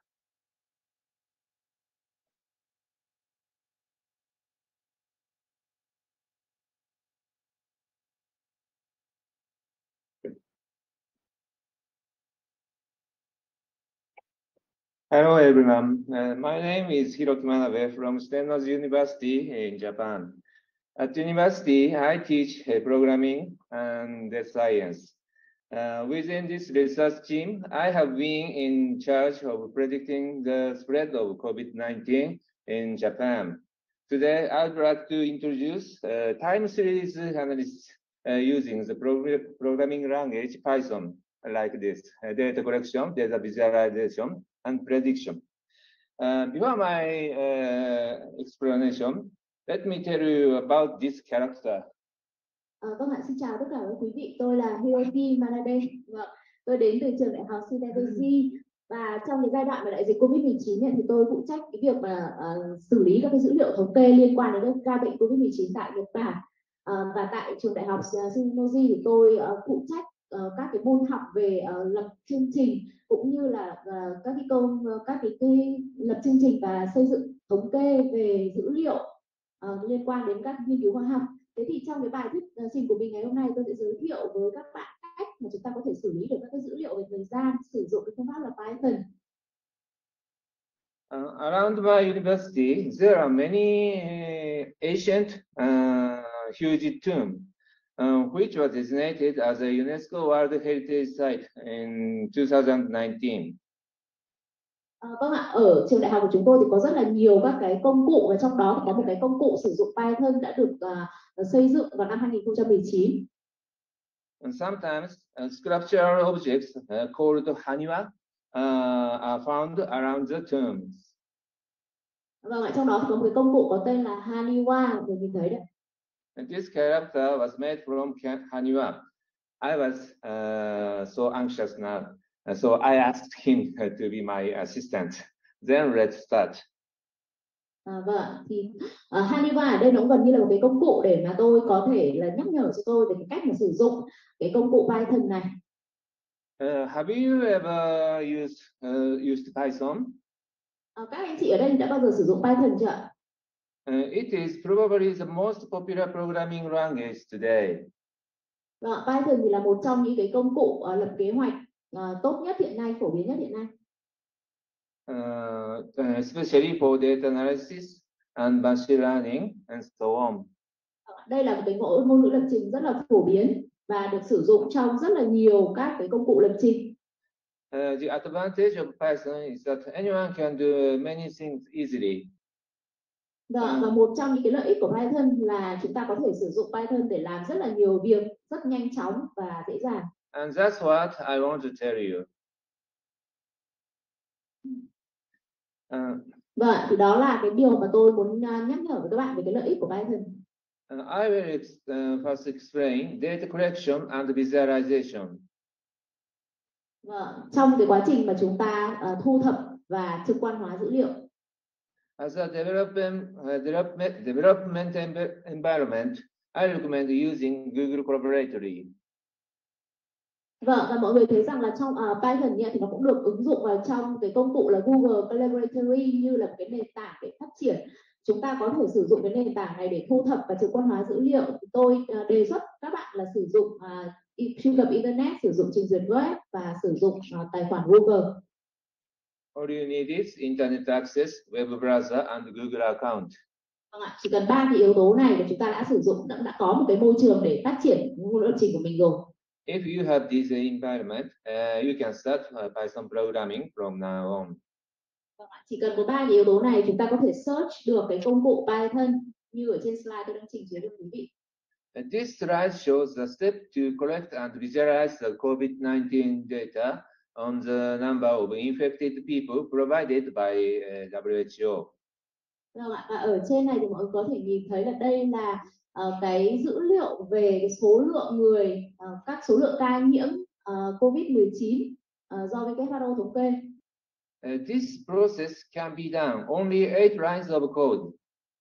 Hello, everyone. Uh, my name is Hiroki Manabe from Stennos University in Japan. At university, I teach uh, programming and data science. Uh, within this research team, I have been in charge of predicting the spread of COVID nineteen in Japan. Today, I would like to introduce uh, time series analysis uh, using the pro programming language Python, like this: uh, data collection, data visualization, and prediction. Uh, before my uh, explanation, let me tell you about this character. À, vâng ạ, xin chào tất cả các quý vị. Tôi là Hiroki Manabe. Vâng, tôi đến từ trường đại học Shintaibashi và trong cái giai đoạn mà đại dịch Covid mười chín này thì tôi phụ trách cái việc mà uh, xử lý các cái dữ liệu thống kê liên quan đến các ca bệnh Covid mười chín tại Nhật Bản. Uh, và tại trường đại học Shintaibashi thì tôi uh, phụ trách uh, các cái môn học về uh, lập chương trình cũng như là uh, các cái câu uh, các cái, cái lập chương trình và xây dựng thống kê về dữ liệu uh, liên quan đến các nghiên cứu khoa học. Thế thì trong cái bài thuyết trình của mình ngày hôm nay tôi sẽ giới thiệu với các bạn cách mà chúng ta có thể xử lý được các cái dữ liệu về thời gian sử dụng cái phương pháp là Python. Uh, around my university, there are many uh, ancient uh, huge tombs, uh, which was designated as a UNESCO World Heritage Site in two thousand nineteen. À, vâng ạ, ở trường đại học của chúng tôi thì có rất là nhiều các cái công cụ và trong đó thì có một cái công cụ sử dụng Python đã được uh, xây dựng vào năm hai nghìn không trăm mười chín. And sometimes uh, sculptural objects uh, called haniwa uh, are found around the tombs. Vâng ạ, trong đó thì có một cái công cụ có tên là haniwa, mình nhìn thấy đấy. And this character was made from haniwa. I was uh, so anxious now. Uh, so I asked him uh, to be my assistant. Then let's start. À, vâng, thì uh, haniwa ở đây nó cũng gần như là một cái công cụ để mà tôi có thể là nhắc nhở cho tôi về cái cách mà sử dụng cái công cụ Python này. Uh, have you ever used uh, used Python? Uh, các anh chị ở đây đã bao giờ sử dụng Python chưa ạ? Uh, it is probably the most popular programming language today. Vâng, Python thì là một trong những cái công cụ uh, lập kế hoạch uh, tốt nhất hiện nay, phổ biến nhất hiện nay. Uh, uh, especially for data analysis and machine learning and so on. Đây là một cái ngôn ngôn ngữ lập trình rất là phổ biến và được sử dụng trong rất là nhiều các cái công cụ lập trình. Uh, the advantage of Python is that anyone can do many things easily. Và, và một trong những cái lợi ích của Python là chúng ta có thể sử dụng Python để làm rất là nhiều việc rất nhanh chóng và dễ dàng. And that's what I want to tell you. Uh, Vâng, thì đó là cái điều mà tôi muốn uh, nhắc nhở với các bạn về cái lợi ích của Python. uh, I will ex uh, first explain data collection and visualization. Vâng, trong cái quá trình mà chúng ta uh, thu thập và trực quan hóa dữ liệu. As a development, uh, development, development environment, I recommend using Google Collaboratory. Vâng, và mọi người thấy rằng là trong uh, Python thì nó cũng được ứng dụng vào trong cái công cụ là Google Collaboratory như là một cái nền tảng để phát triển. Chúng ta có thể sử dụng cái nền tảng này để thu thập và trực quan hóa dữ liệu. Tôi uh, đề xuất các bạn là sử dụng uh, truy cập Internet, sử dụng trình duyệt web và sử dụng uh, tài khoản Google. All you need is Internet access, web browser, and Google account. Vâng ạ, chỉ cần ba cái yếu tố này là chúng ta đã sử dụng, đã, đã có một cái môi trường để phát triển ngôn ngữ lập trình của mình rồi. If you have this environment, uh, you can start uh, Python programming from now on. Vâng ạ, chỉ cần có ba cái yếu tố này chúng ta có thể search được cái công cụ Python như ở trên slide tôi đang trình chiếu cho quý vị. And this slide shows the step to collect and visualize the COVID nineteen data on the number of infected people provided by uh, W H O. Vâng ạ, và ở trên này thì mọi người có thể nhìn thấy là đây là uh, cái dữ liệu về cái số lượng người, uh, các số lượng ca nhiễm uh, COVID mười chín uh, do W H O thống kê. Uh, this process can be done only eight lines of code.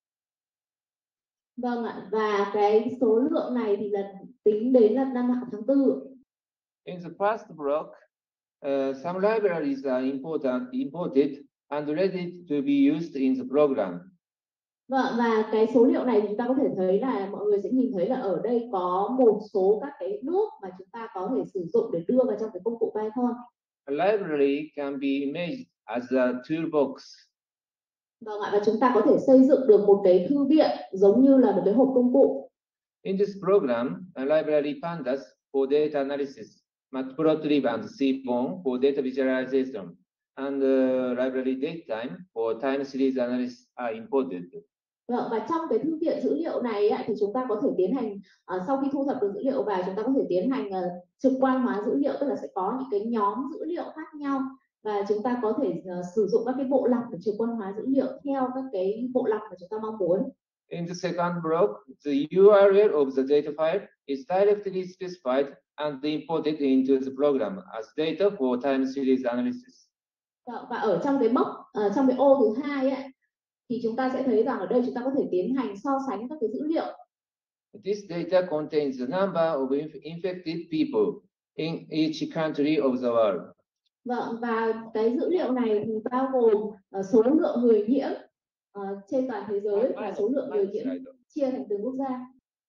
Vâng ạ, và cái số lượng này thì là tính đến là năm tháng tư. In the first block, uh, some libraries are important, imported and ready to be used in the program. Vâng, và cái số liệu này chúng ta có thể thấy là mọi người sẽ nhìn thấy là ở đây có một số các cái bước mà chúng ta có thể sử dụng để đưa vào trong cái công cụ Python. A library can be imaged as a toolbox. Vâng ạ, và chúng ta có thể xây dựng được một cái thư viện giống như là một cái hộp công cụ. In this program, a library pandas for data analysis, matplotlib and seaborn for data visualization, and uh, library datetime for time series analysis are imported. Vâng, và trong cái thư viện dữ liệu này ấy, thì chúng ta có thể tiến hành uh, sau khi thu thập được dữ liệu vào, chúng ta có thể tiến hành uh, trực quan hóa dữ liệu, tức là sẽ có những cái nhóm dữ liệu khác nhau và chúng ta có thể uh, sử dụng các cái bộ lọc để trực quan hóa dữ liệu theo các cái bộ lọc mà chúng ta mong muốn. In the second block, the U R L of the data file is directly specified and imported into the program as data for time series analysis. Và, và ở trong cái mốc, uh, trong cái ô thứ hai ấy, thì chúng ta sẽ thấy rằng ở đây chúng ta có thể tiến hành so sánh các cái dữ liệu. This data contains the number of infected people in each country of the world. Vâng, và cái dữ liệu này thì bao gồm uh, số lượng người nhiễm uh, trên toàn thế giới và số lượng người nhiễm chia thành từng quốc gia.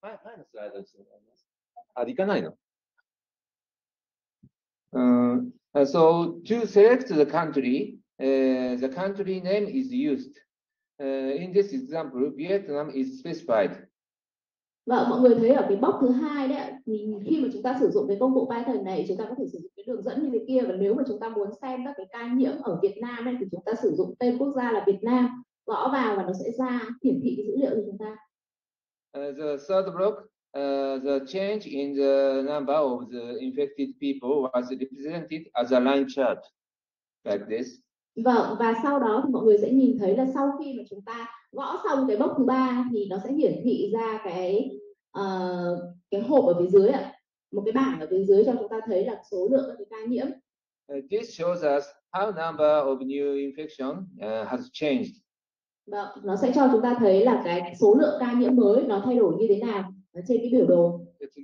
Uh, so to select the country, uh, the country name is used. Uh, in this example, Vietnam is specified. Vâng, mọi người thấy ở cái box thứ hai đấy, thì khi mà chúng ta sử dụng cái công cụ Python này, chúng ta có thể sử dụng cái đường dẫn như thế kia, và nếu mà chúng ta muốn xem các cái ca nhiễm ở Việt Nam ấy, thì chúng ta sử dụng tên quốc gia là Việt Nam, gõ vào và nó sẽ ra hiển thị cái dữ liệu của chúng ta. Uh, the third block, uh, the change in the number of the infected people was represented as a line chart, like this. Vâng, và sau đó thì mọi người sẽ nhìn thấy là sau khi mà chúng ta gõ xong cái box thứ ba thì nó sẽ hiển thị ra cái uh, cái hộp ở phía dưới ạ, một cái bảng ở phía dưới cho chúng ta thấy là số lượng các cái ca nhiễm. Uh, this shows us how number of new infection uh, has changed. Vâng, nó sẽ cho chúng ta thấy là cái số lượng ca nhiễm mới nó thay đổi như thế nào ở trên cái biểu đồ.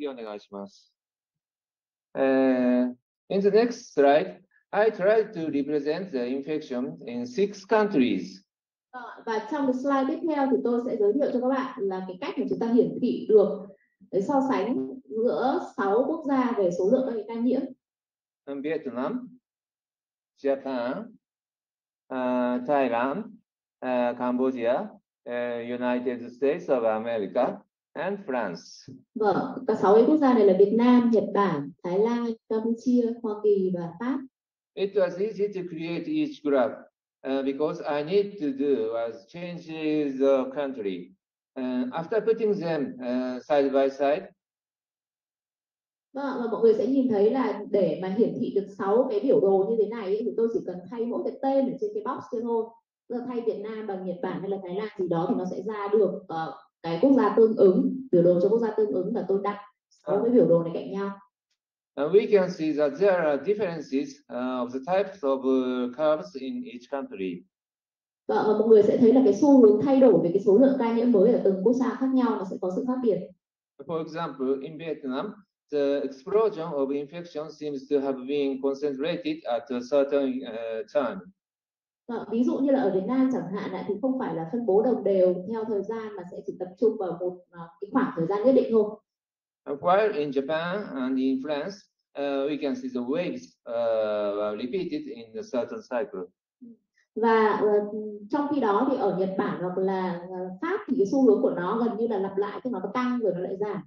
Uh, in the next slide, I tried to represent the infection in six countries. Và trong cái slide tiếp theo thì tôi sẽ giới thiệu cho các bạn là cái cách mà chúng ta hiển thị được để so sánh giữa sáu quốc gia về số lượng các ca nhiễm. Vietnam, Japan, uh, Thailand, uh, Cambodia, uh, United States of America, and France. Vâng, cả sáu cái quốc gia này là Việt Nam, Nhật Bản, Thái Lan, Campuchia, Hoa Kỳ và Pháp. It was easy to create each graph uh, because I need to do was change the country. Uh, after putting them uh, side by side. Vâng, và mọi người sẽ nhìn thấy là để mà hiển thị được sáu cái biểu đồ như thế này ấy, thì tôi chỉ cần thay mỗi cái tên ở trên cái box kia thôi. Giờ thay Việt Nam bằng Nhật Bản hay là Thái Lan gì đó thì nó sẽ ra được uh, cái quốc gia tương ứng, biểu đồ cho quốc gia tương ứng, và tôi đặt sáu cái biểu đồ này cạnh nhau. And we can see that there are differences uh, of the types of uh, curves in each country. Và mọi người sẽ thấy là cái xu hướng thay đổi về cái số lượng ca nhiễm mới ở từng quốc gia khác nhau nó sẽ có sự khác biệt. For example, in Vietnam, the explosion of infection seems to have been concentrated at a certain uh, time. Và ví dụ như là ở Việt Nam chẳng hạn thì không phải là phân bố đồng đều theo thời gian mà sẽ chỉ tập trung vào một uh, cái khoảng thời gian nhất định thôi. And while in Japan and in France, uh, we can see the waves uh, repeated in a certain cycle. Và uh, trong khi đó thì ở Nhật Bản hoặc là uh, Pháp thì cái xu hướng của nó gần như là lặp lại, tức là nó tăng rồi nó lại giảm.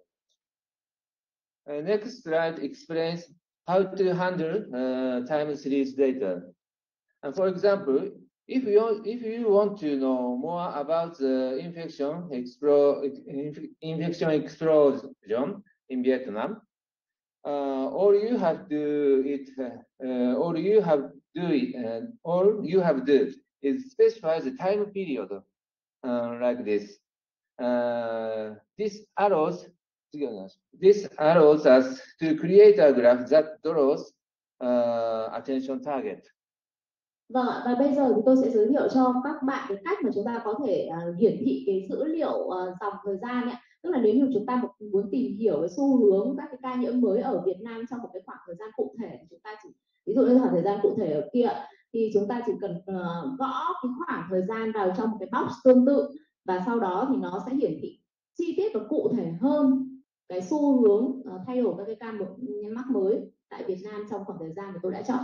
Uh, next slide explains how to handle uh, time series data. And for example, if you if you want to know more about the infection explo infection explosion in Vietnam, uh, all you have to it uh, all you have do it uh, all you have do is specify the time period uh, like this. Uh, this allows this allows us to create a graph that draws uh, attention target. Vâng ạ, và bây giờ thì tôi sẽ giới thiệu cho các bạn cái cách mà chúng ta có thể uh, hiển thị cái dữ liệu uh, dòng thời gian ấy. Tức là nếu như chúng ta muốn tìm hiểu cái xu hướng các cái ca nhiễm mới ở Việt Nam trong một cái khoảng thời gian cụ thể, thì chúng ta chỉ ví dụ như khoảng thời gian cụ thể ở kia thì chúng ta chỉ cần uh, gõ cái khoảng thời gian vào trong một cái box tương tự, và sau đó thì nó sẽ hiển thị chi tiết và cụ thể hơn cái xu hướng uh, thay đổi các cái ca mắc mới tại Việt Nam trong khoảng thời gian mà tôi đã chọn.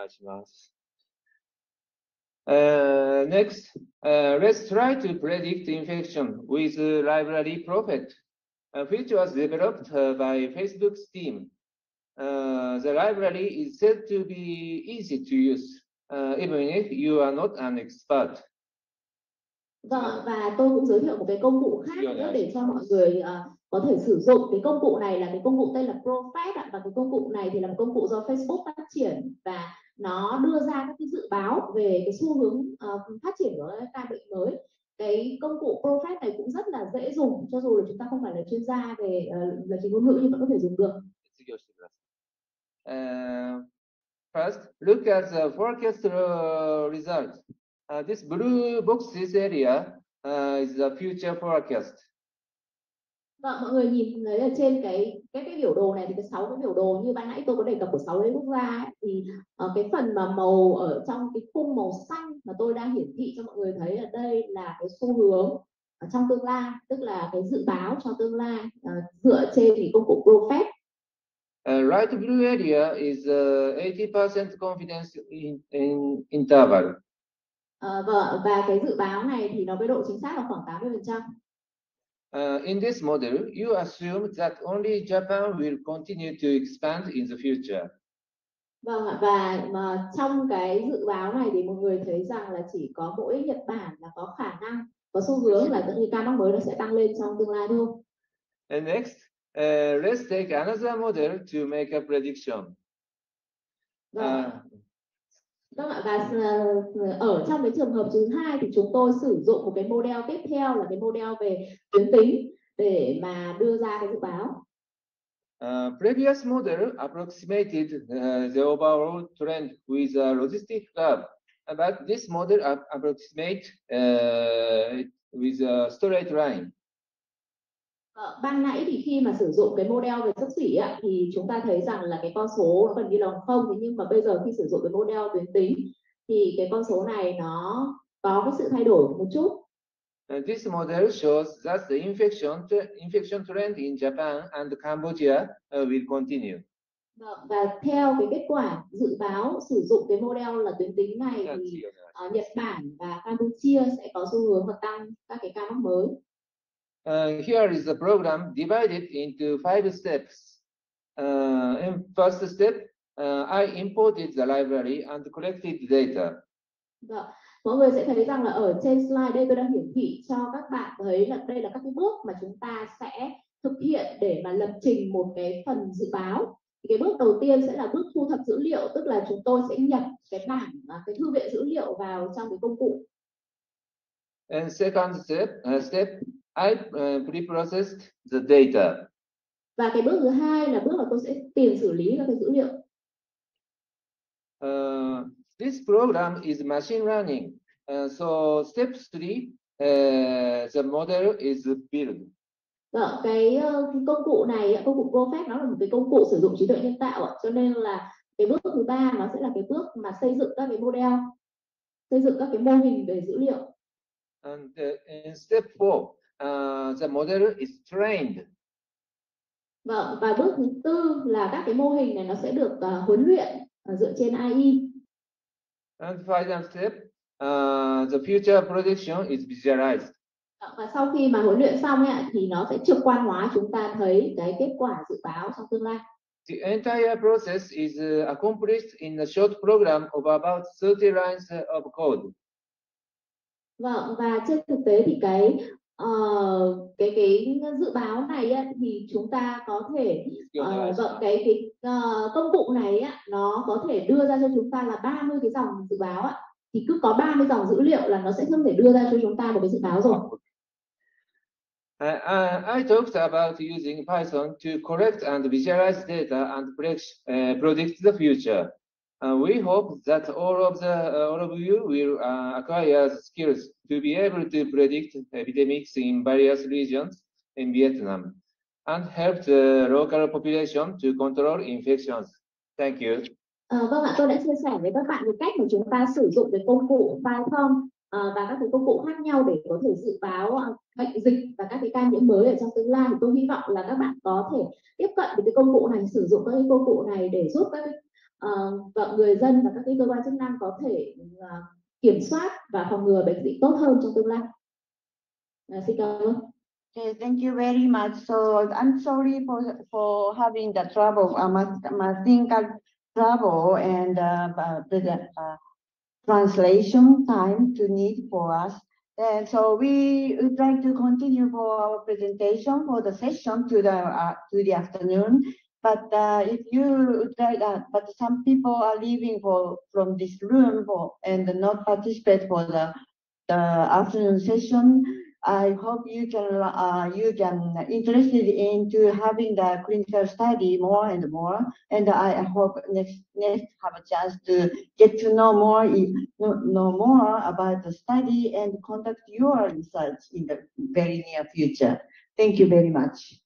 Uh, next, uh, let's try to predict infection with the library Prophet, a feature was developed uh, by Facebook's team. Uh, the library is said to be easy to use, uh, even if you are not an expert. Vâng, và tôi cũng giới thiệu một cái công cụ khác nữa để cho mọi người uh, có thể sử dụng. Cái công cụ này là cái công cụ tên là Prophet, và cái công cụ này thì là một công cụ do Facebook phát triển, và nó đưa ra các cái dự báo về cái xu hướng uh, phát triển của các ca bệnh mới. Cái công cụ Prophet này cũng rất là dễ dùng, cho dù là chúng ta không phải là chuyên gia về uh, lập trình ngôn ngữ nhưng vẫn có thể dùng được. Uh, first, look at the forecast uh, result. Uh, this blue boxes area uh, is the future forecast. Vâng, mọi người nhìn thấy ở trên cái cái cái biểu đồ này thì cái sáu cái biểu đồ như ban nãy tôi có đề cập của sáu cái quốc gia ấy, thì uh, cái phần mà màu ở trong cái khung màu xanh mà tôi đang hiển thị cho mọi người thấy ở đây là cái xu hướng ở trong tương lai, tức là cái dự báo cho tương lai uh, dựa trên cái công cụ Prophet. Uh, right blue area is uh, eighty percent confidence in, in interval. Uh, và, và cái dự báo này thì nó với độ chính xác là khoảng tám mươi phần trăm. Uh, in this model, you assume that only Japan will continue to expand in the future. Vâng ạ, và mà trong cái dự báo này thì mọi người thấy rằng là chỉ có mỗi Nhật Bản là có khả năng, có xu hướng là những ca mắc mới nó sẽ tăng lên trong tương lai thôi. And next, uh, let's take another model to make a prediction. Vâng. Uh, Vâng ạ, và ở trong cái trường hợp thứ hai thì chúng tôi sử dụng một cái model tiếp theo là cái model về tuyến tính để mà đưa ra cái dự báo. Uh, previous model approximated uh, the overall trend with a logistic curve, but this model approximate uh, with a straight line. Ờ, ban nãy thì khi mà sử dụng cái model về xấp xỉ ạ, thì chúng ta thấy rằng là cái con số nó gần như là không, thế nhưng mà bây giờ khi sử dụng cái model tuyến tính thì cái con số này nó có cái sự thay đổi một chút. And this model shows that the infection infection trend in Japan and Cambodia uh, will continue. Và theo cái kết quả dự báo sử dụng cái model là tuyến tính này thì uh, Nhật Bản và Campuchia sẽ có xu hướng và tăng các cái ca mắc mới. Uh, here is the program divided into five steps. Uh, in first step, uh, I imported the library and collected data. Được. Mọi người sẽ thấy rằng là ở trên slide đây tôi đang hiển thị cho các bạn thấy là đây là các cái bước mà chúng ta sẽ thực hiện để mà lập trình một cái phần dự báo. Thì cái bước đầu tiên sẽ là bước thu thập dữ liệu, tức là chúng tôi sẽ nhập cái bảng cái thư viện dữ liệu vào trong cái công cụ. And second step, uh, step I uh, pre-processed the data. Và cái bước thứ hai là bước là tôi sẽ tiền xử lý các cái dữ liệu. Uh, this program is machine learning. Uh, so step three, uh, the model is built. Vâng, cái, cái công cụ này, công cụ Prophet nó là một cái công cụ sử dụng trí tuệ nhân tạo ạ. Cho nên là cái bước thứ ba nó sẽ là cái bước mà xây dựng các cái model, xây dựng các cái mô hình về dữ liệu. And uh, in step four, uh, the model is trained. Vâng, và bước thứ tư là các cái mô hình này nó sẽ được uh, huấn luyện uh, dựa trên a i. And final step, uh, the future prediction is visualized. Và sau khi mà huấn luyện xong ấy, thì nó sẽ trực quan hóa, chúng ta thấy cái kết quả dự báo trong tương lai. The entire process is uh, accomplished in a short program of about thirty lines of code. Vâng, và trên thực tế thì cái uh, cái cái dự báo này ấy, thì chúng ta có thể uh, vâng, cái cái uh, công cụ này ấy, nó có thể đưa ra cho chúng ta là ba mươi cái dòng dự báo ấy. Thì cứ có ba mươi dòng dữ liệu là nó sẽ không thể đưa ra cho chúng ta một cái dự báo rồi. Uh, uh, I talked about using Python to collect and visualize data and predict, uh, predict the future. Uh, we hope that all of the uh, all of you will uh, acquire the skills to be able to predict epidemics in various regions in Vietnam and help the local population to control infections. Thank you. À, vâng ạ, tôi đã chia sẻ với các bạn về cách mà chúng ta sử dụng cái công cụ Python uh, và các cái công cụ khác nhau để có thể dự báo uh, bệnh dịch và các cái ca nhiễm mới ở trong tương lai. Thì tôi hy vọng là các bạn có thể tiếp cận được cái công cụ này, sử dụng các cái công cụ này để giúp các uh, người dân và các cái cơ quan chức năng có thể uh, kiểm soát và phòng ngừa bệnh dịch tốt hơn trong tương lai. Uh, xin cảm ơn. Okay, thank you very much. So I'm sorry for for having the trouble. Uh, my, my thinker trouble and uh, the uh, translation time to need for us. And so we would like to continue for our presentation for the session to the uh, to the afternoon. But uh, if you would like, uh, but some people are leaving for from this room for, and not participate for the the afternoon session. I hope you can uh, you can interested into having the clinical study more and more, and I hope next next have a chance to get to know more know, know more about the study and conduct your research in the very near future. Thank you very much.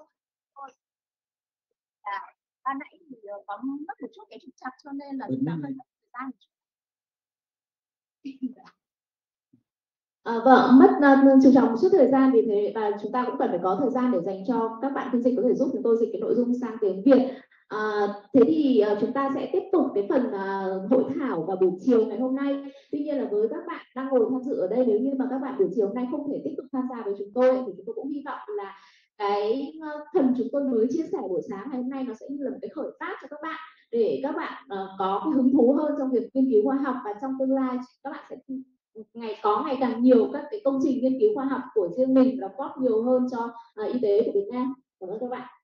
À, nãy thì có mất một chút cái trục trặc cho nên là chúng ta hơi mất thời gian. À, vâng, mất uh, trục trặc một chút thời gian, vì thế và chúng ta cũng cần phải có thời gian để dành cho các bạn phiên dịch có thể giúp chúng tôi dịch cái nội dung sang tiếng Việt. À, thế thì uh, chúng ta sẽ tiếp tục cái phần uh, hội thảo vào buổi chiều ngày hôm nay. Tuy nhiên là với các bạn đang ngồi tham dự ở đây, nếu như mà các bạn buổi chiều hôm nay không thể tiếp tục tham gia với chúng tôi thì chúng tôi cũng hy vọng là cái uh, phần chúng tôi mới chia sẻ buổi sáng ngày hôm nay nó sẽ như là một cái khởi phát cho các bạn, để các bạn uh, có cái hứng thú hơn trong việc nghiên cứu khoa học, và trong tương lai các bạn sẽ ngày có ngày càng nhiều các cái công trình nghiên cứu khoa học của riêng mình, đóng góp nhiều hơn cho uh, y tế của Việt Nam. Cảm ơn các bạn.